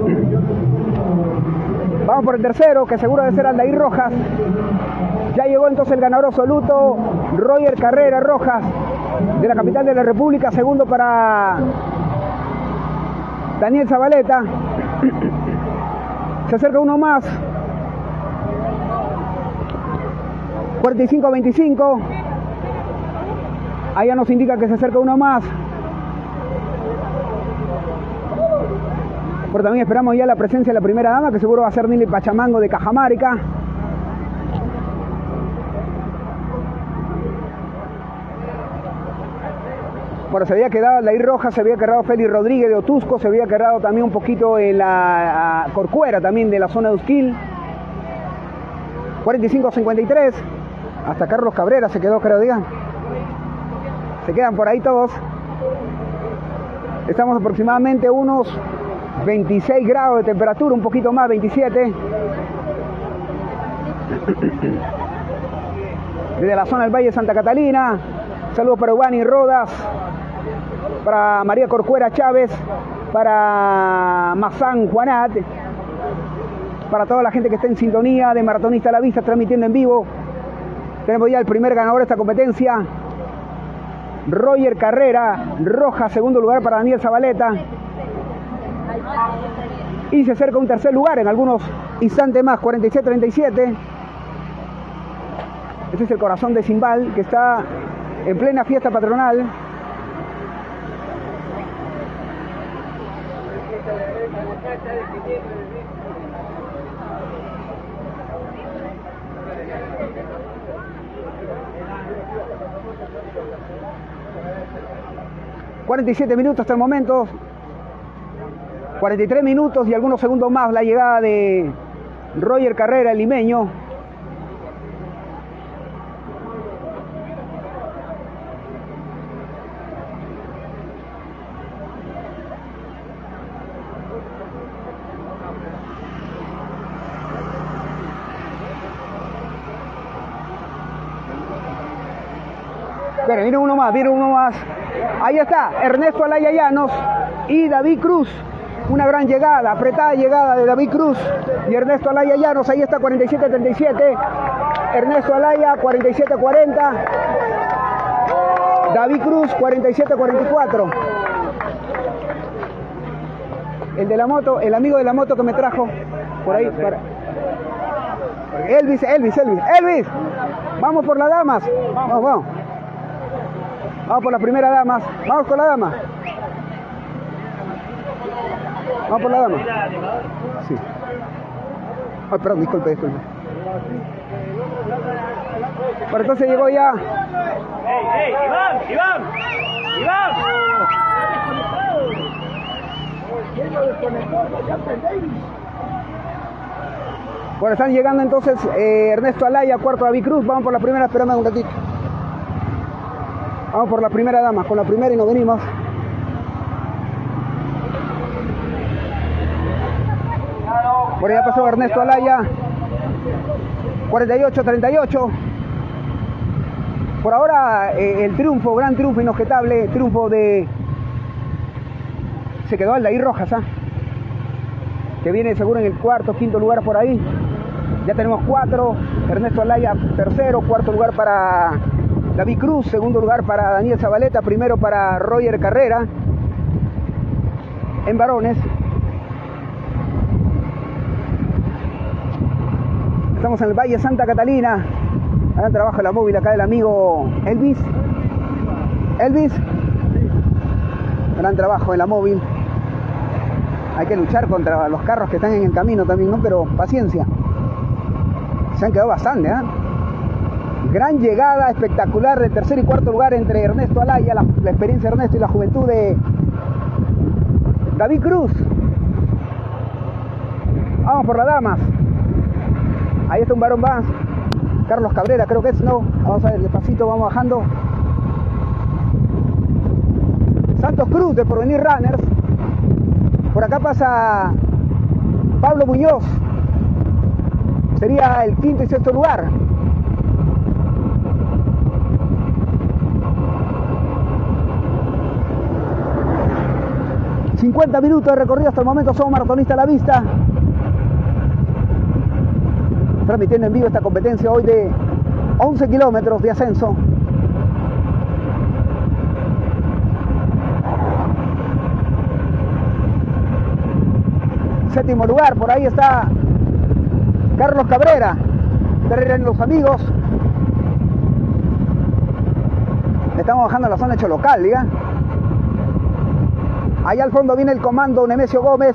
Vamos por el tercero, que seguro debe ser Aldair Rojas. Ya llegó entonces el ganador absoluto, Roger Carrera Rojas, de la capital de la República, segundo para Daniel Zabaleta. Se acerca uno más. 45-25. Allá nos indica que se acerca uno más. Pero también esperamos ya la presencia de la primera dama, que seguro va a ser Nili Pachamango de Cajamarca. Bueno, se había quedado Aldair Rojas, se había quedado Félix Rodríguez de Otusco, se había quedado también un poquito en la Corcuera también de la zona de Usquil. 45-53. Hasta Carlos Cabrera se quedó, creo, digan. Se quedan por ahí todos. Estamos aproximadamente unos 26 grados de temperatura, un poquito más, 27. Desde la zona del Valle de Santa Catalina. Saludos para Ubani Rodas, para María Corcuera Chávez, para Mazán Juanat, para toda la gente que está en sintonía de Maratonista a la Vista, transmitiendo en vivo. Tenemos ya el primer ganador de esta competencia, Roger Carrera Rojas, segundo lugar para Daniel Zabaleta. Y se acerca un tercer lugar en algunos instantes más, 47-37. Este es el corazón de Zimbal, que está en plena fiesta patronal. ...47 minutos hasta el momento... ...43 minutos y algunos segundos más... ...la llegada de Roger Carrera, el limeño... Pero viene uno más. Ahí está, Ernesto Alaya Llanos y David Cruz. Una gran llegada, apretada llegada de David Cruz y Ernesto Alaya Llanos. Ahí está, 47-37. Ernesto Alaya, 47-40. David Cruz, 47-44. El de la moto, el amigo de la moto que me trajo por ahí. Para... Elvis. Vamos por las damas. Vamos. Vamos por la primera dama. Vamos con la dama. Vamos por la dama. Sí. Ay, perdón, disculpe. Pero entonces llegó ya.
¡Iván!
Bueno, están llegando entonces Ernesto Alaya, cuarto David Cruz. Vamos por la primera, esperame un ratito. Vamos por la primera dama, con la primera y nos venimos. Por allá pasó Ernesto Alaya. 48-38. Por ahora el triunfo, gran triunfo inobjetable, triunfo de... Se quedó Aldair Rojas, que viene seguro en el cuarto, quinto lugar por ahí. Ya tenemos 4, Ernesto Alaya tercero, cuarto lugar para David Cruz, segundo lugar para Daniel Zabaleta, primero para Roger Carrera en varones. Estamos en el Valle Santa Catalina. Gran trabajo en la móvil acá del amigo Elvis. Gran trabajo en la móvil. Hay que luchar contra los carros que están en el camino también, ¿no? Pero paciencia. Se han quedado bastante, Gran llegada espectacular de tercer y cuarto lugar entre Ernesto Alaya, la experiencia de Ernesto y la juventud de David Cruz. Vamos por las damas. Ahí está un varón más. Carlos Cabrera, creo que es, no. Vamos a ver, despacito, vamos bajando. Santos Cruz de Porvenir Runners. Por acá pasa Pablo Muñoz. Sería el quinto y sexto lugar. ...50 minutos de recorrido hasta el momento. Somos Maratonista a la Vista, transmitiendo en vivo esta competencia hoy de 11 kilómetros de ascenso. Séptimo lugar, por ahí está Carlos Cabrera, de los amigos. Estamos bajando a la zona de Cholocal, ¿ya? Allá al fondo viene el comando Nemesio Gómez.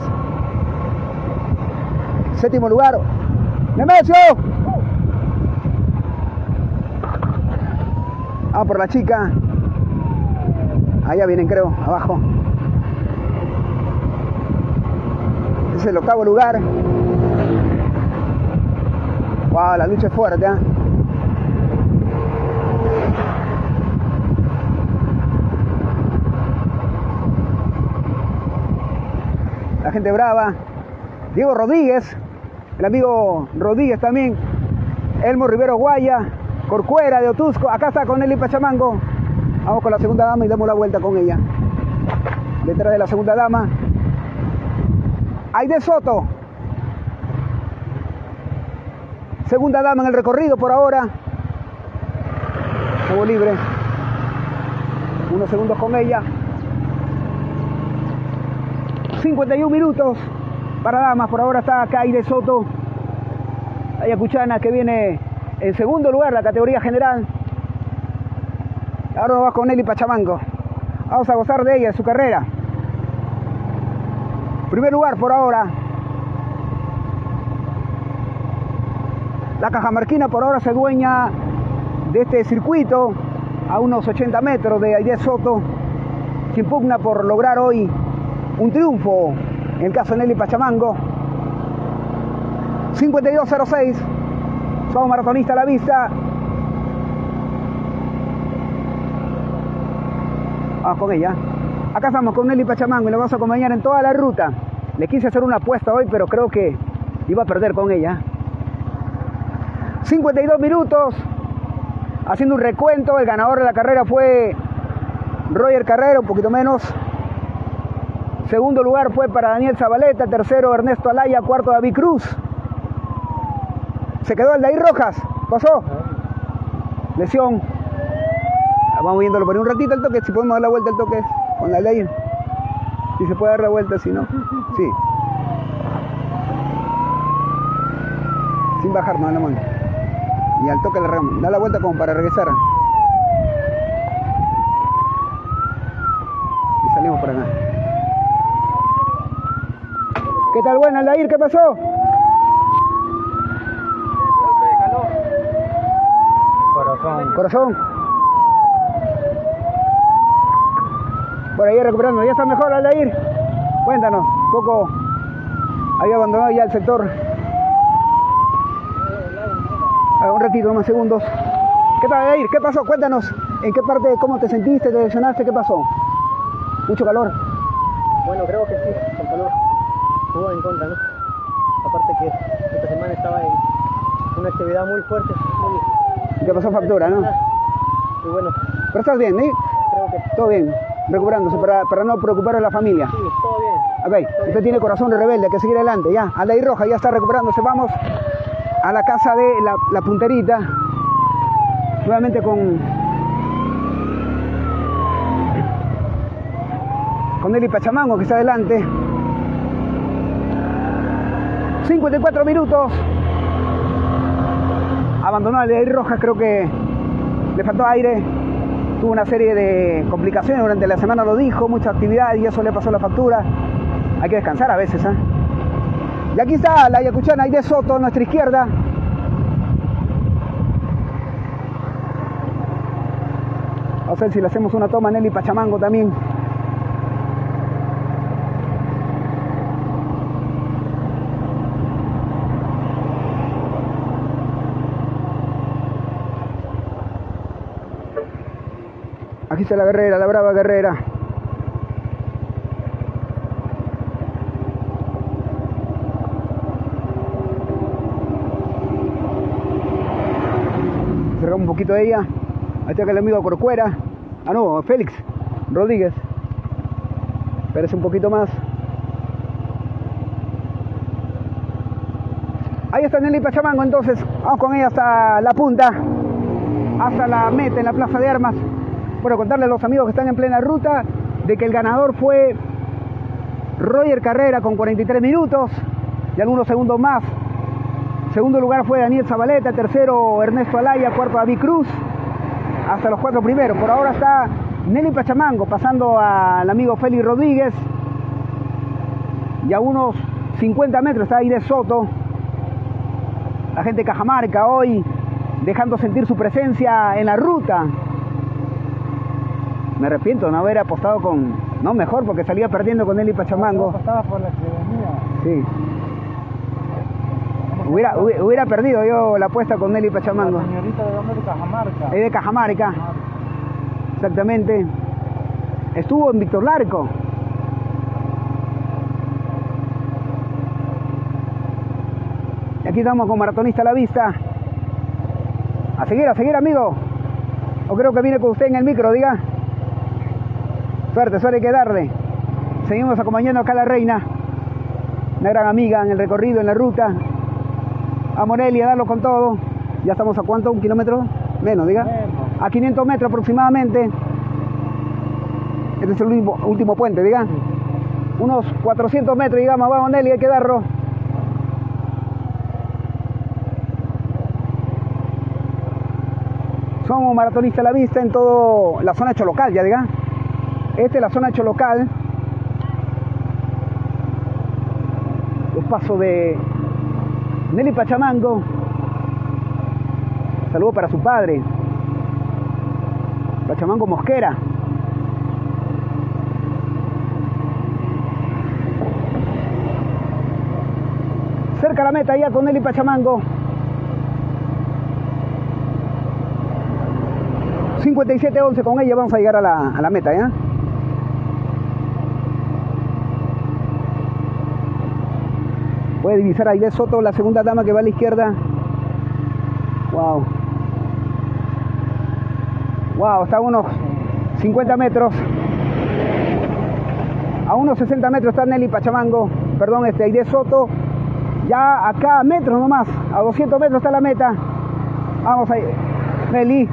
Séptimo lugar. ¡Nemesio! Vamos por la chica. Allá vienen, creo, abajo. Es el octavo lugar. Wow, la lucha es fuerte, La gente brava. Diego Rodríguez, el amigo Rodríguez también. Elmo Rivero Guaya, Corcuera de Otusco. Acá está con Eli Pachamango. Vamos con la segunda dama y damos la vuelta con ella. Detrás de la segunda dama, Aide Soto. Segunda dama en el recorrido por ahora. Juego libre. Unos segundos con ella. 51 minutos para damas. Por ahora está acá Aide Soto. Ayacuchana, que viene en segundo lugar la categoría general. Ahora nos va con Eli Pachamango. Vamos a gozar de ella, de su carrera. Primer lugar por ahora. La cajamarquina por ahora se dueña de este circuito a unos 80 metros de Aide Soto, quien pugna por lograr hoy un triunfo en el caso de Nelly Pachamango. 52.06. Somos Maratonista a la Vista. Vamos con ella. Acá estamos con Nelly Pachamango y la vamos a acompañar en toda la ruta. Le quise hacer una apuesta hoy, pero creo que iba a perder con ella. 52 minutos. Haciendo un recuento, el ganador de la carrera fue Roger Carrera, un poquito menos. Segundo lugar fue para Daniel Zabaleta, tercero Ernesto Alaya, cuarto David Cruz. Se quedó Aldair Rojas, pasó. Lesión. Vamos viéndolo por un ratito el toque, si podemos dar la vuelta al toque con la Aldair. Si se puede dar la vuelta, si no. Sí. Sin bajar, no, la mano. Y al toque le da la vuelta como para regresar. Y salimos por acá. ¿Qué tal, buena Aldair? ¿Qué pasó?
Golpe de calor.
Corazón. Por ahí recuperando. ¿Ya está mejor, Aldair? Cuéntanos. Un poco había abandonado ya el sector. Un ratito, unos segundos. ¿Qué tal, Aldair? ¿Qué pasó? Cuéntanos. ¿En qué parte, cómo te sentiste? ¿Te lesionaste? ¿Qué pasó? ¿Mucho calor?
Bueno, creo que sí, con calor. Jugó en contra, ¿no? Aparte que esta semana estaba en una actividad muy fuerte.
¿Qué pasó factura, no?
y bueno.
Pero estás bien, ¿eh?
Creo que
todo bien, recuperándose para no preocupar a la familia.
Sí, todo bien.
Ok, usted tiene corazón de rebelde, hay que seguir adelante, ya. Aldair Roja ya está recuperándose, vamos a la casa de la punterita. Nuevamente con Nelly Pachamango que está adelante. 54 minutos. Abandonó a Aldair Rojas, creo que le faltó aire. Tuvo una serie de complicaciones durante la semana, lo dijo, mucha actividad y eso le pasó la factura. Hay que descansar a veces, ¿eh? Y aquí está la ayacuchana Aide Soto a nuestra izquierda. Vamos a ver si le hacemos una toma a Nelly Pachamango también. Aquí está la guerrera, la brava guerrera. Cerramos un poquito de ella. Ahí está el amigo Corcuera. Ah, no, Félix Rodríguez. Espérese un poquito más. Ahí está Nelly Pachamango, entonces vamos con ella hasta la punta, hasta la meta en la Plaza de Armas. Bueno, contarles a los amigos que están en plena ruta de que el ganador fue Roger Carrera con 43 minutos y algunos segundos más. Segundo lugar fue Daniel Zabaleta, tercero Ernesto Alaya, cuarto David Cruz, hasta los 4 primeros. Por ahora está Nelly Pachamango pasando al amigo Félix Rodríguez y a unos 50 metros está Aide Soto. La gente de Cajamarca hoy dejando sentir su presencia en la ruta. Me arrepiento de no haber apostado con... No, mejor, porque salía perdiendo con Nelly Pachamango.
Apostaba por la ciudadanía.
Sí. Hubiera perdido yo la apuesta con Nelly Pachamango.
La señorita de dónde, de Cajamarca.
Es de Cajamarca. Exactamente. Estuvo en Víctor Larco. Y aquí estamos con Maratonista a la vista. A seguir, amigo. O creo que viene con usted en el micro, diga. Suerte hay que darle. Seguimos acompañando acá a la reina, una gran amiga en el recorrido, en la ruta. A Morelli a darlo con todo. Ya estamos a ¿cuánto? ¿1 kilómetro? Menos, diga. A 500 metros aproximadamente. Este es el último puente, diga. Unos 400 metros, digamos. Vamos, Nelly, hay que darlo. Somos maratonistas a la vista en toda la zona Cholocal, ya diga. Esta es la zona Cholocal. Los pasos de Nelly Pachamango. Saludo para su padre, Pachamango Mosquera. Cerca a la meta ya con Nelly Pachamango. 57-11 con ella vamos a llegar a la meta, ¿ya? Puede divisar a Aide Soto, la segunda dama que va a la izquierda. Wow. Wow, está a unos 50 metros. A unos 60 metros está Nelly Pachamango. Perdón, Aide Soto. Ya acá a metros nomás. A 200 metros está la meta. Vamos ahí. Nelly.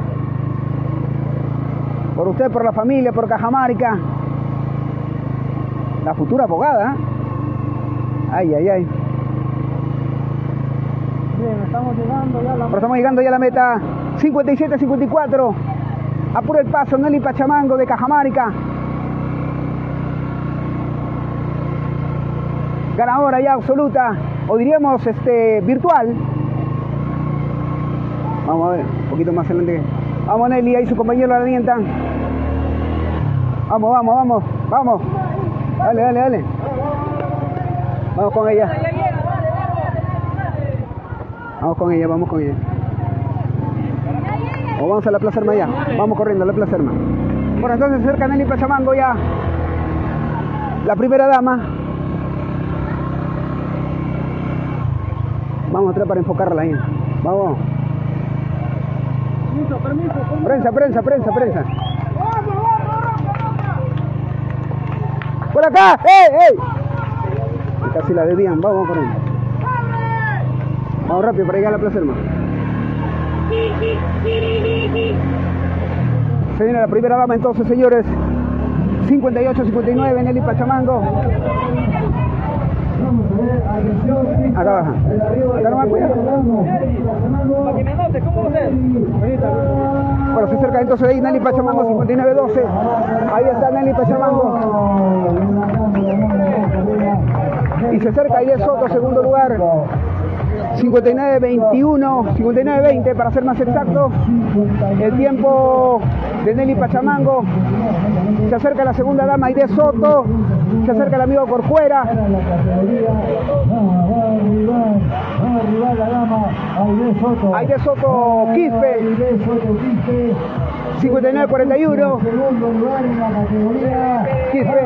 Por usted, por la familia, por Cajamarca. La futura abogada. Ay, ay, ay.
Bien, estamos llegando ya a la meta.
Estamos llegando ya a la meta. 57-54. Apura el paso, Nelly Pachamango de Cajamarca. Ganadora ya absoluta. O diríamos virtual. Vamos a ver, un poquito más adelante. Vamos, Nelly, ahí su compañero la alientan. Vamos, vamos, vamos, vamos. Dale, dale, dale. Vamos con ella. Vamos con ella, vamos con ella. O vamos a la Plaza Arma ya. Vamos corriendo a la Plaza Arma. Bueno, entonces cerca Nelly Pachamango ya. La primera dama. Vamos a tratar para enfocarla ahí. Vamos. Prensa, prensa, prensa, prensa. Por acá, ¡ey! Casi la desvían, vamos por ahí. Vamos rápido para llegar a la Plaza Hermano. Se viene la primera dama entonces, señores. 58-59, Nelly Pachamango. Acá baja. Acá no me cuida. Bueno, se acerca entonces ahí Nelly Pachamango, 59-12. Ahí está Nelly Pachamango. Y se acerca Aide Soto, segundo lugar. 59-21, 59-20 para ser más exacto. El tiempo de Nelly Pachamango. Se acerca la segunda dama Aide Soto. Se acerca el amigo Corcuera. Aide Soto Quispe. 59-41. Quispe.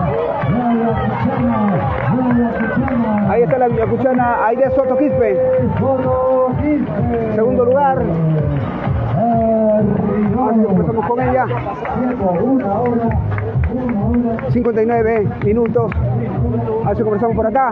Ahí está la cuchana Aide Soto Quispe. Segundo lugar. Empezamos con ella. 59 minutos. Así comenzamos por acá.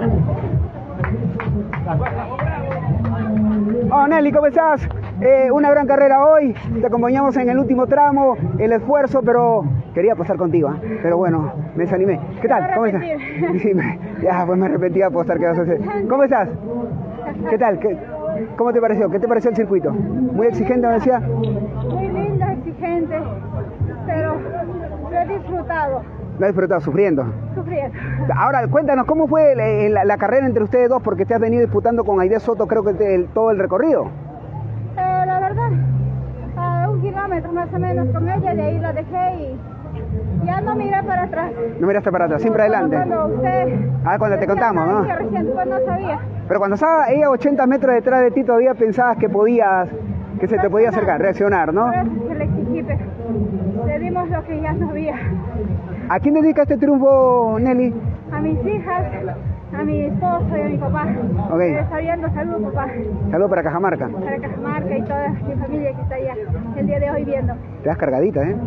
Oh, Nelly, ¿cómo estás? Una gran carrera hoy. Te acompañamos en el último tramo, el esfuerzo, pero quería pasar contigo, ¿eh? Pero bueno, me desanimé. ¿Qué tal? ¿Cómo estás? Sí, ya, pues me arrepentí de apostar. ¿Qué vas a hacer? ¿Cómo estás? ¿Qué tal? ¿Cómo te pareció? ¿Qué te pareció el circuito? ¿Muy exigente, me decía?
Muy lindo, exigente, pero lo he disfrutado.
¿Lo has disfrutado? ¿Sufriendo?
Sufriendo.
Ahora, cuéntanos, ¿cómo fue la carrera entre ustedes dos? Porque te has venido disputando con Aide Soto, creo que todo el recorrido.
La verdad, 1 kilómetro más o menos con ella, de ahí la dejé y ya no miré para atrás.
No miraste para atrás, siempre adelante. Cuando te contamos, ¿no?
Recién, pues no sabía.
Pero cuando estaba ella 80 metros detrás de ti, todavía pensabas que se te podía acercar, reaccionar, ¿no?
Por eso que le exigí, pero le dimos lo que ya sabía.
¿A quién dedica este triunfo, Nelly?
A mis hijas, a mi esposo y a mi papá.
Okay.
Está viendo, saludos, papá.
Saludos para Cajamarca.
Para Cajamarca y toda mi familia que está allá el día de hoy viendo.
Te das cargadita, ¿eh?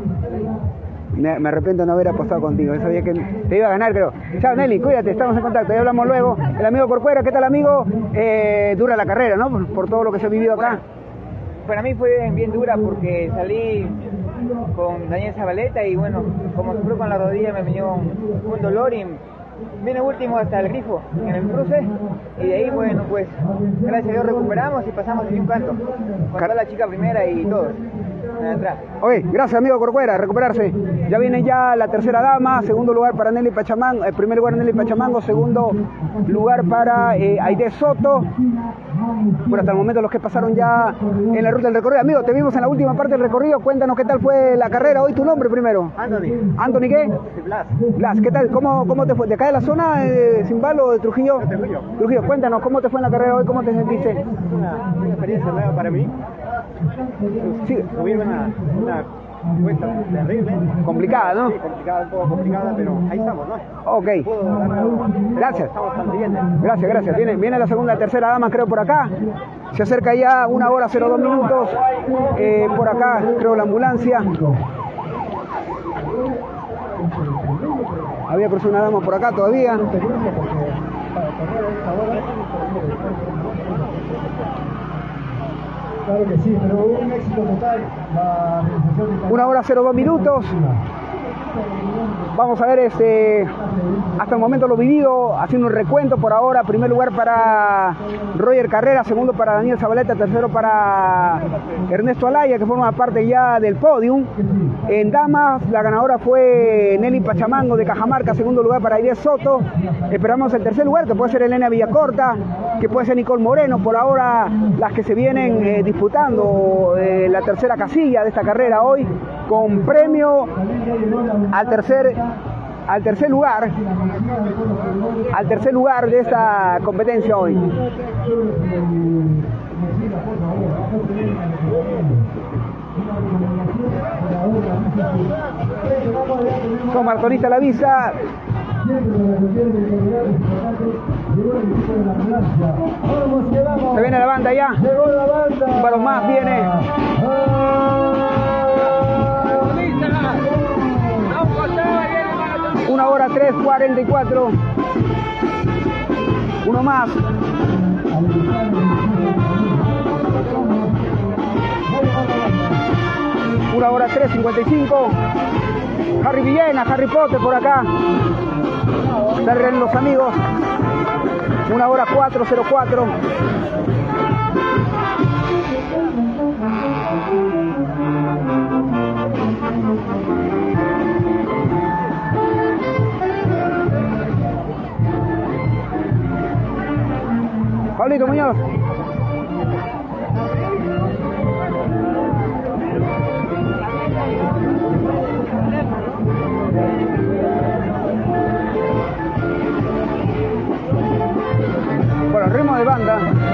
Me arrepiento de no haber apostado contigo. Yo sabía que te iba a ganar, creo. Chao, Nelly, cuídate, estamos en contacto. Ya hablamos luego. El amigo Corcuera, ¿qué tal, amigo? Dura la carrera, ¿no? Por todo lo que se ha vivido acá.
Para mí fue bien dura porque salí con Daniel Zabaleta y bueno, como sufrió con la rodilla me vino un dolor y vine último hasta el grifo en el cruce y de ahí bueno pues gracias a Dios recuperamos y pasamos sin un canto con toda la chica primera y todos atrás.
Ok, gracias amigo Corcuera, recuperarse. Ya viene ya la tercera dama, segundo lugar para Nelly Pachamango, primer lugar Nelly Pachamango, segundo lugar para Aide Soto. Bueno, hasta el momento los que pasaron ya en la ruta del recorrido. Amigo, te vimos en la última parte del recorrido, cuéntanos qué tal fue la carrera hoy, tu nombre primero.
Anthony.
¿Anthony qué?
Blas.
Blas, ¿qué tal? ¿Cómo te fue? ¿De acá de la zona de Zimbal o de Trujillo?
De Trujillo.
Trujillo, cuéntanos, ¿cómo te fue en la carrera hoy? ¿Cómo te sentiste?
Es una experiencia nueva para mí.
Sí.
Subir una cuesta terrible.
Complicada, ¿no?
Sí, complicada, un poco complicada, pero ahí estamos, ¿no?
Ok. Gracias.
Estamos consiguiendo.
Gracias. Viene la segunda, tercera dama, creo, por acá. Se acerca ya 1 hora 02 minutos. Por acá, creo, la ambulancia. Había por una dama por acá todavía.
Claro que sí, pero hubo un éxito total.
1 hora 02 minutos. Vamos a ver hasta el momento lo vivido, haciendo un recuento por ahora. Primer lugar para Roger Carrera, segundo para Daniel Zabaleta, tercero para Ernesto Alaya, que forma parte ya del podium. En damas, la ganadora fue Nelly Pachamango de Cajamarca, segundo lugar para Aide Soto. Esperamos el tercer lugar, que puede ser Elena Villacorta, que puede ser Nicole Moreno. Por ahora, las que se vienen disputando la tercera casilla de esta carrera hoy, con premio al tercer lugar de esta competencia hoy. Con Martonita la visa. Se viene la banda ya. Un balón más viene. 1 hora 3:44. Uno más. 1 hora 3:55. Harry Villena, Harry Potter por acá. Cerren los amigos. 1 hora 4:04. Pablito Muñoz. Bueno, ritmo de banda.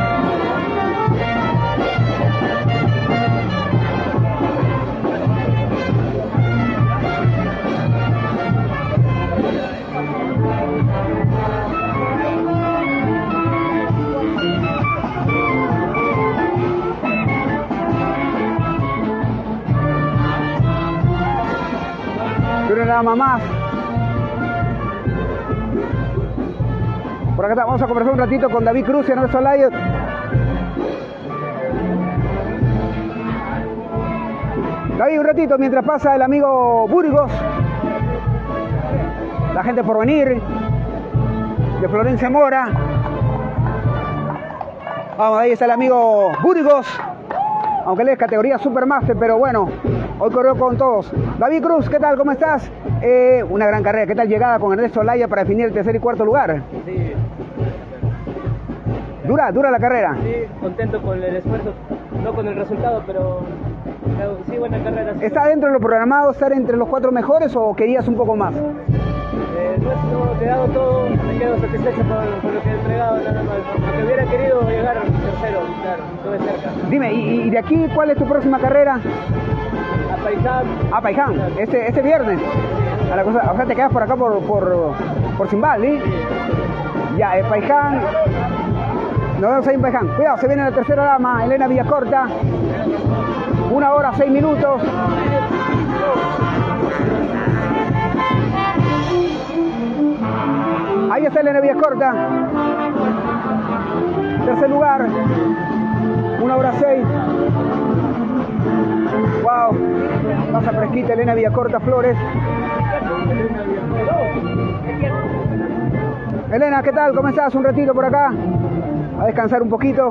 Pero nada más. Por acá vamos a conversar un ratito con David Cruz y Ernesto Olaya. David, un ratito mientras pasa el amigo Burgos, la gente por venir, de Florencia Mora. Vamos, ahí está el amigo Burgos, aunque él es categoría Supermaster, pero bueno, hoy corrió con todos. David Cruz, ¿qué tal? ¿Cómo estás? Una gran carrera. ¿Qué tal llegada con Ernesto Olaya para definir el tercer y cuarto lugar?
Sí.
Dura la carrera.
Sí, contento con el esfuerzo, no con el resultado, pero sí, buena carrera.
¿Está dentro de lo programado estar entre los 4 mejores o querías un poco más?
No, he dado todo, me quedo satisfecho por lo que he entregado, nada más. Aunque hubiera querido llegar tercero, claro, estuve cerca.
Dime, ¿y de aquí cuál es tu próxima carrera?
A Paiján.
A Paiján, este viernes. A la cosa, o sea, te quedas por acá por Simbal, ¿sí? Ya, Paiján. Nos vemos ahí en Paiján. Cuidado, se viene la tercera dama, Elena Villacorta. 1 hora 6 minutos. Ahí está Elena Villacorta. Tercer lugar. 1 hora 6. Wow. Pasa fresquita Elena Villacorta Flores. Elena, ¿qué tal? ¿Cómo estás? Un ratito por acá. A descansar un poquito.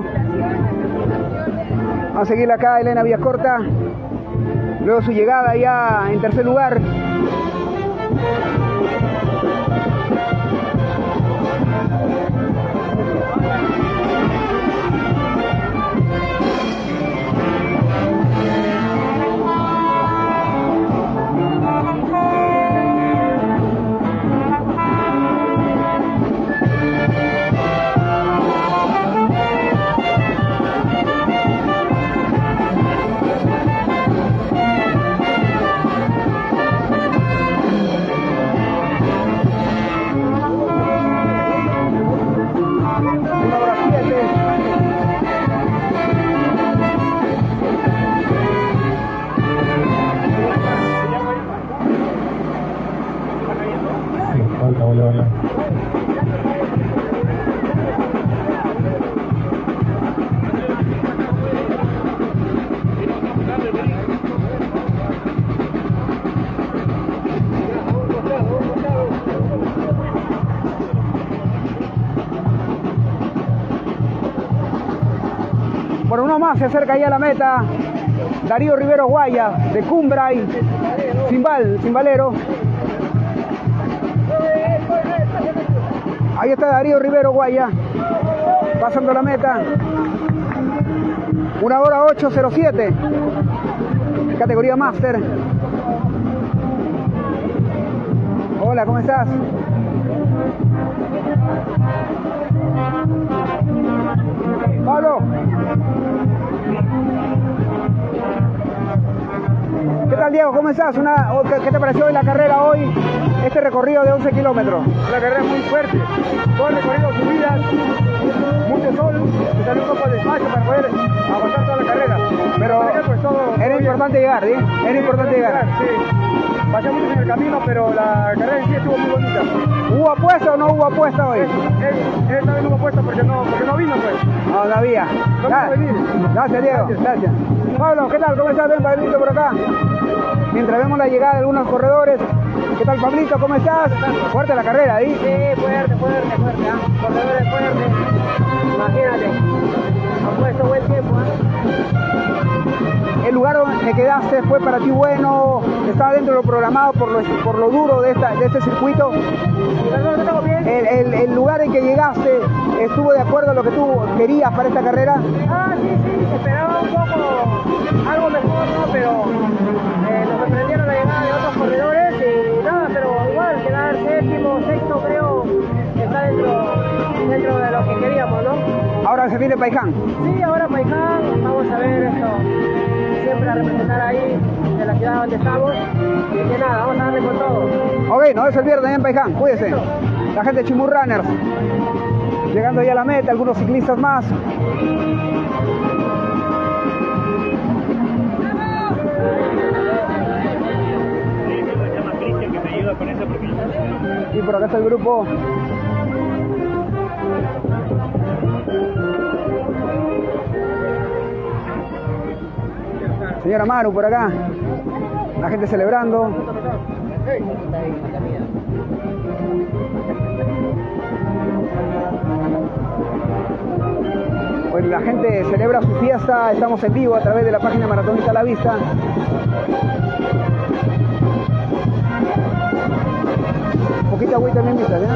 Vamos a seguir acá Elena Villacorta. Luego su llegada ya en tercer lugar. Por uno más se acerca ya a la meta Darío Rivero Guaya de Cumbray, Cimbalero. Ahí está Darío Rivero Guaya pasando la meta. 1 hora 8:07, categoría Master. Hola, ¿cómo estás? Pablo. ¿Qué tal, Diego? ¿Cómo estás? ¿Qué te pareció hoy la carrera hoy? Este recorrido de 11 kilómetros.
La carrera es muy fuerte. Todo el recorrido, subidas, mucho sol, y salió un poco de espacio para poder aguantar toda la carrera.
Pero
pues, todo
era importante llegar, ¿sí? Era importante llegar.
Sí. pasé mucho en el camino, pero la carrera en sí estuvo muy bonita.
¿Hubo apuesta o no hubo apuesta hoy?
Esta vez no hubo apuesta porque no vino, pues.
No, no había.
No pudo venir.
Gracias, Diego. Gracias. Pablo, ¿qué tal? ¿Cómo estás? Ven, Pablito, por acá. Mientras vemos la llegada de algunos corredores. ¿Qué tal, Pablito? ¿Cómo estás? Fuerte la carrera, ¿ahí?
Sí, fuerte, corredores fuertes. Imagínate, han puesto buen tiempo,
El lugar donde quedaste fue para ti bueno, estaba dentro de lo programado por lo duro de este circuito. El lugar en que llegaste estuvo de acuerdo a lo que tú querías para esta carrera.
Sí, esperaba un poco algo mejor, ¿no? Pero nos sorprendieron la llegada de otros corredores y nada, pero igual quedar séptimo, sexto creo está dentro de lo que queríamos, ¿no?
Ahora se viene Paiján.
Sí, ahora Paiján, vamos a ver esto, siempre a representar ahí de la ciudad donde estamos y que nada, vamos a darle con todo.
Ok, no es el viernes en Paiján, cuídense. La gente de Chimur Runners llegando ya a la meta, algunos ciclistas más. Y por acá está el grupo. Señora Maru por acá. La gente celebrando. Bueno, la gente celebra su fiesta. Estamos en vivo a través de la página Maratonista a la Vista. Un poquito de agüita también, ¿eh?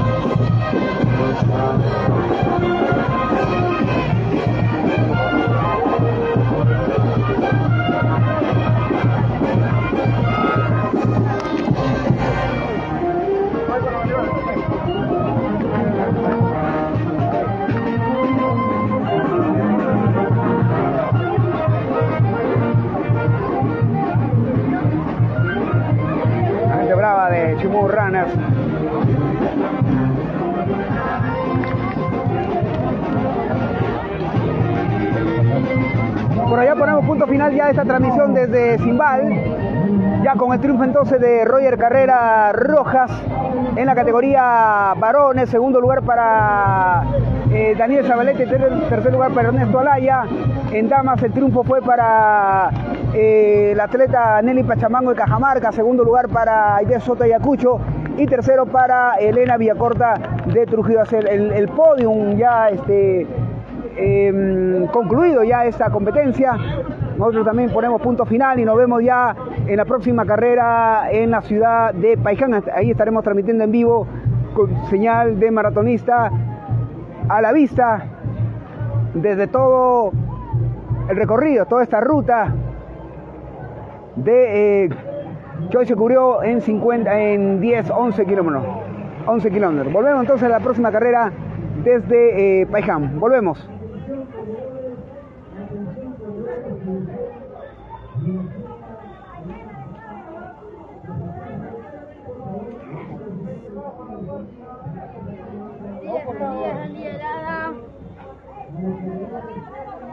La gente brava de Chimur Runners. Por allá ponemos punto final ya a esta transmisión desde Simbal, ya con el triunfo entonces de Roger Carrera Rojas en la categoría varones, segundo lugar para Daniel Zabalete, tercer lugar para Ernesto Alaya. En damas el triunfo fue para la atleta Nelly Pachamango de Cajamarca, segundo lugar para Aide Soto Ayacucho y tercero para Elena Villacorta de Trujillo. El podium ya concluido ya esta competencia. Nosotros también ponemos punto final y nos vemos ya en la próxima carrera en la ciudad de Paiján. Ahí estaremos transmitiendo en vivo con señal de Maratonista a la Vista desde todo el recorrido, toda esta ruta de que hoy se cubrió en 11 kilómetros. Volvemos entonces a la próxima carrera desde Paiján. Volvemos.
Liderada.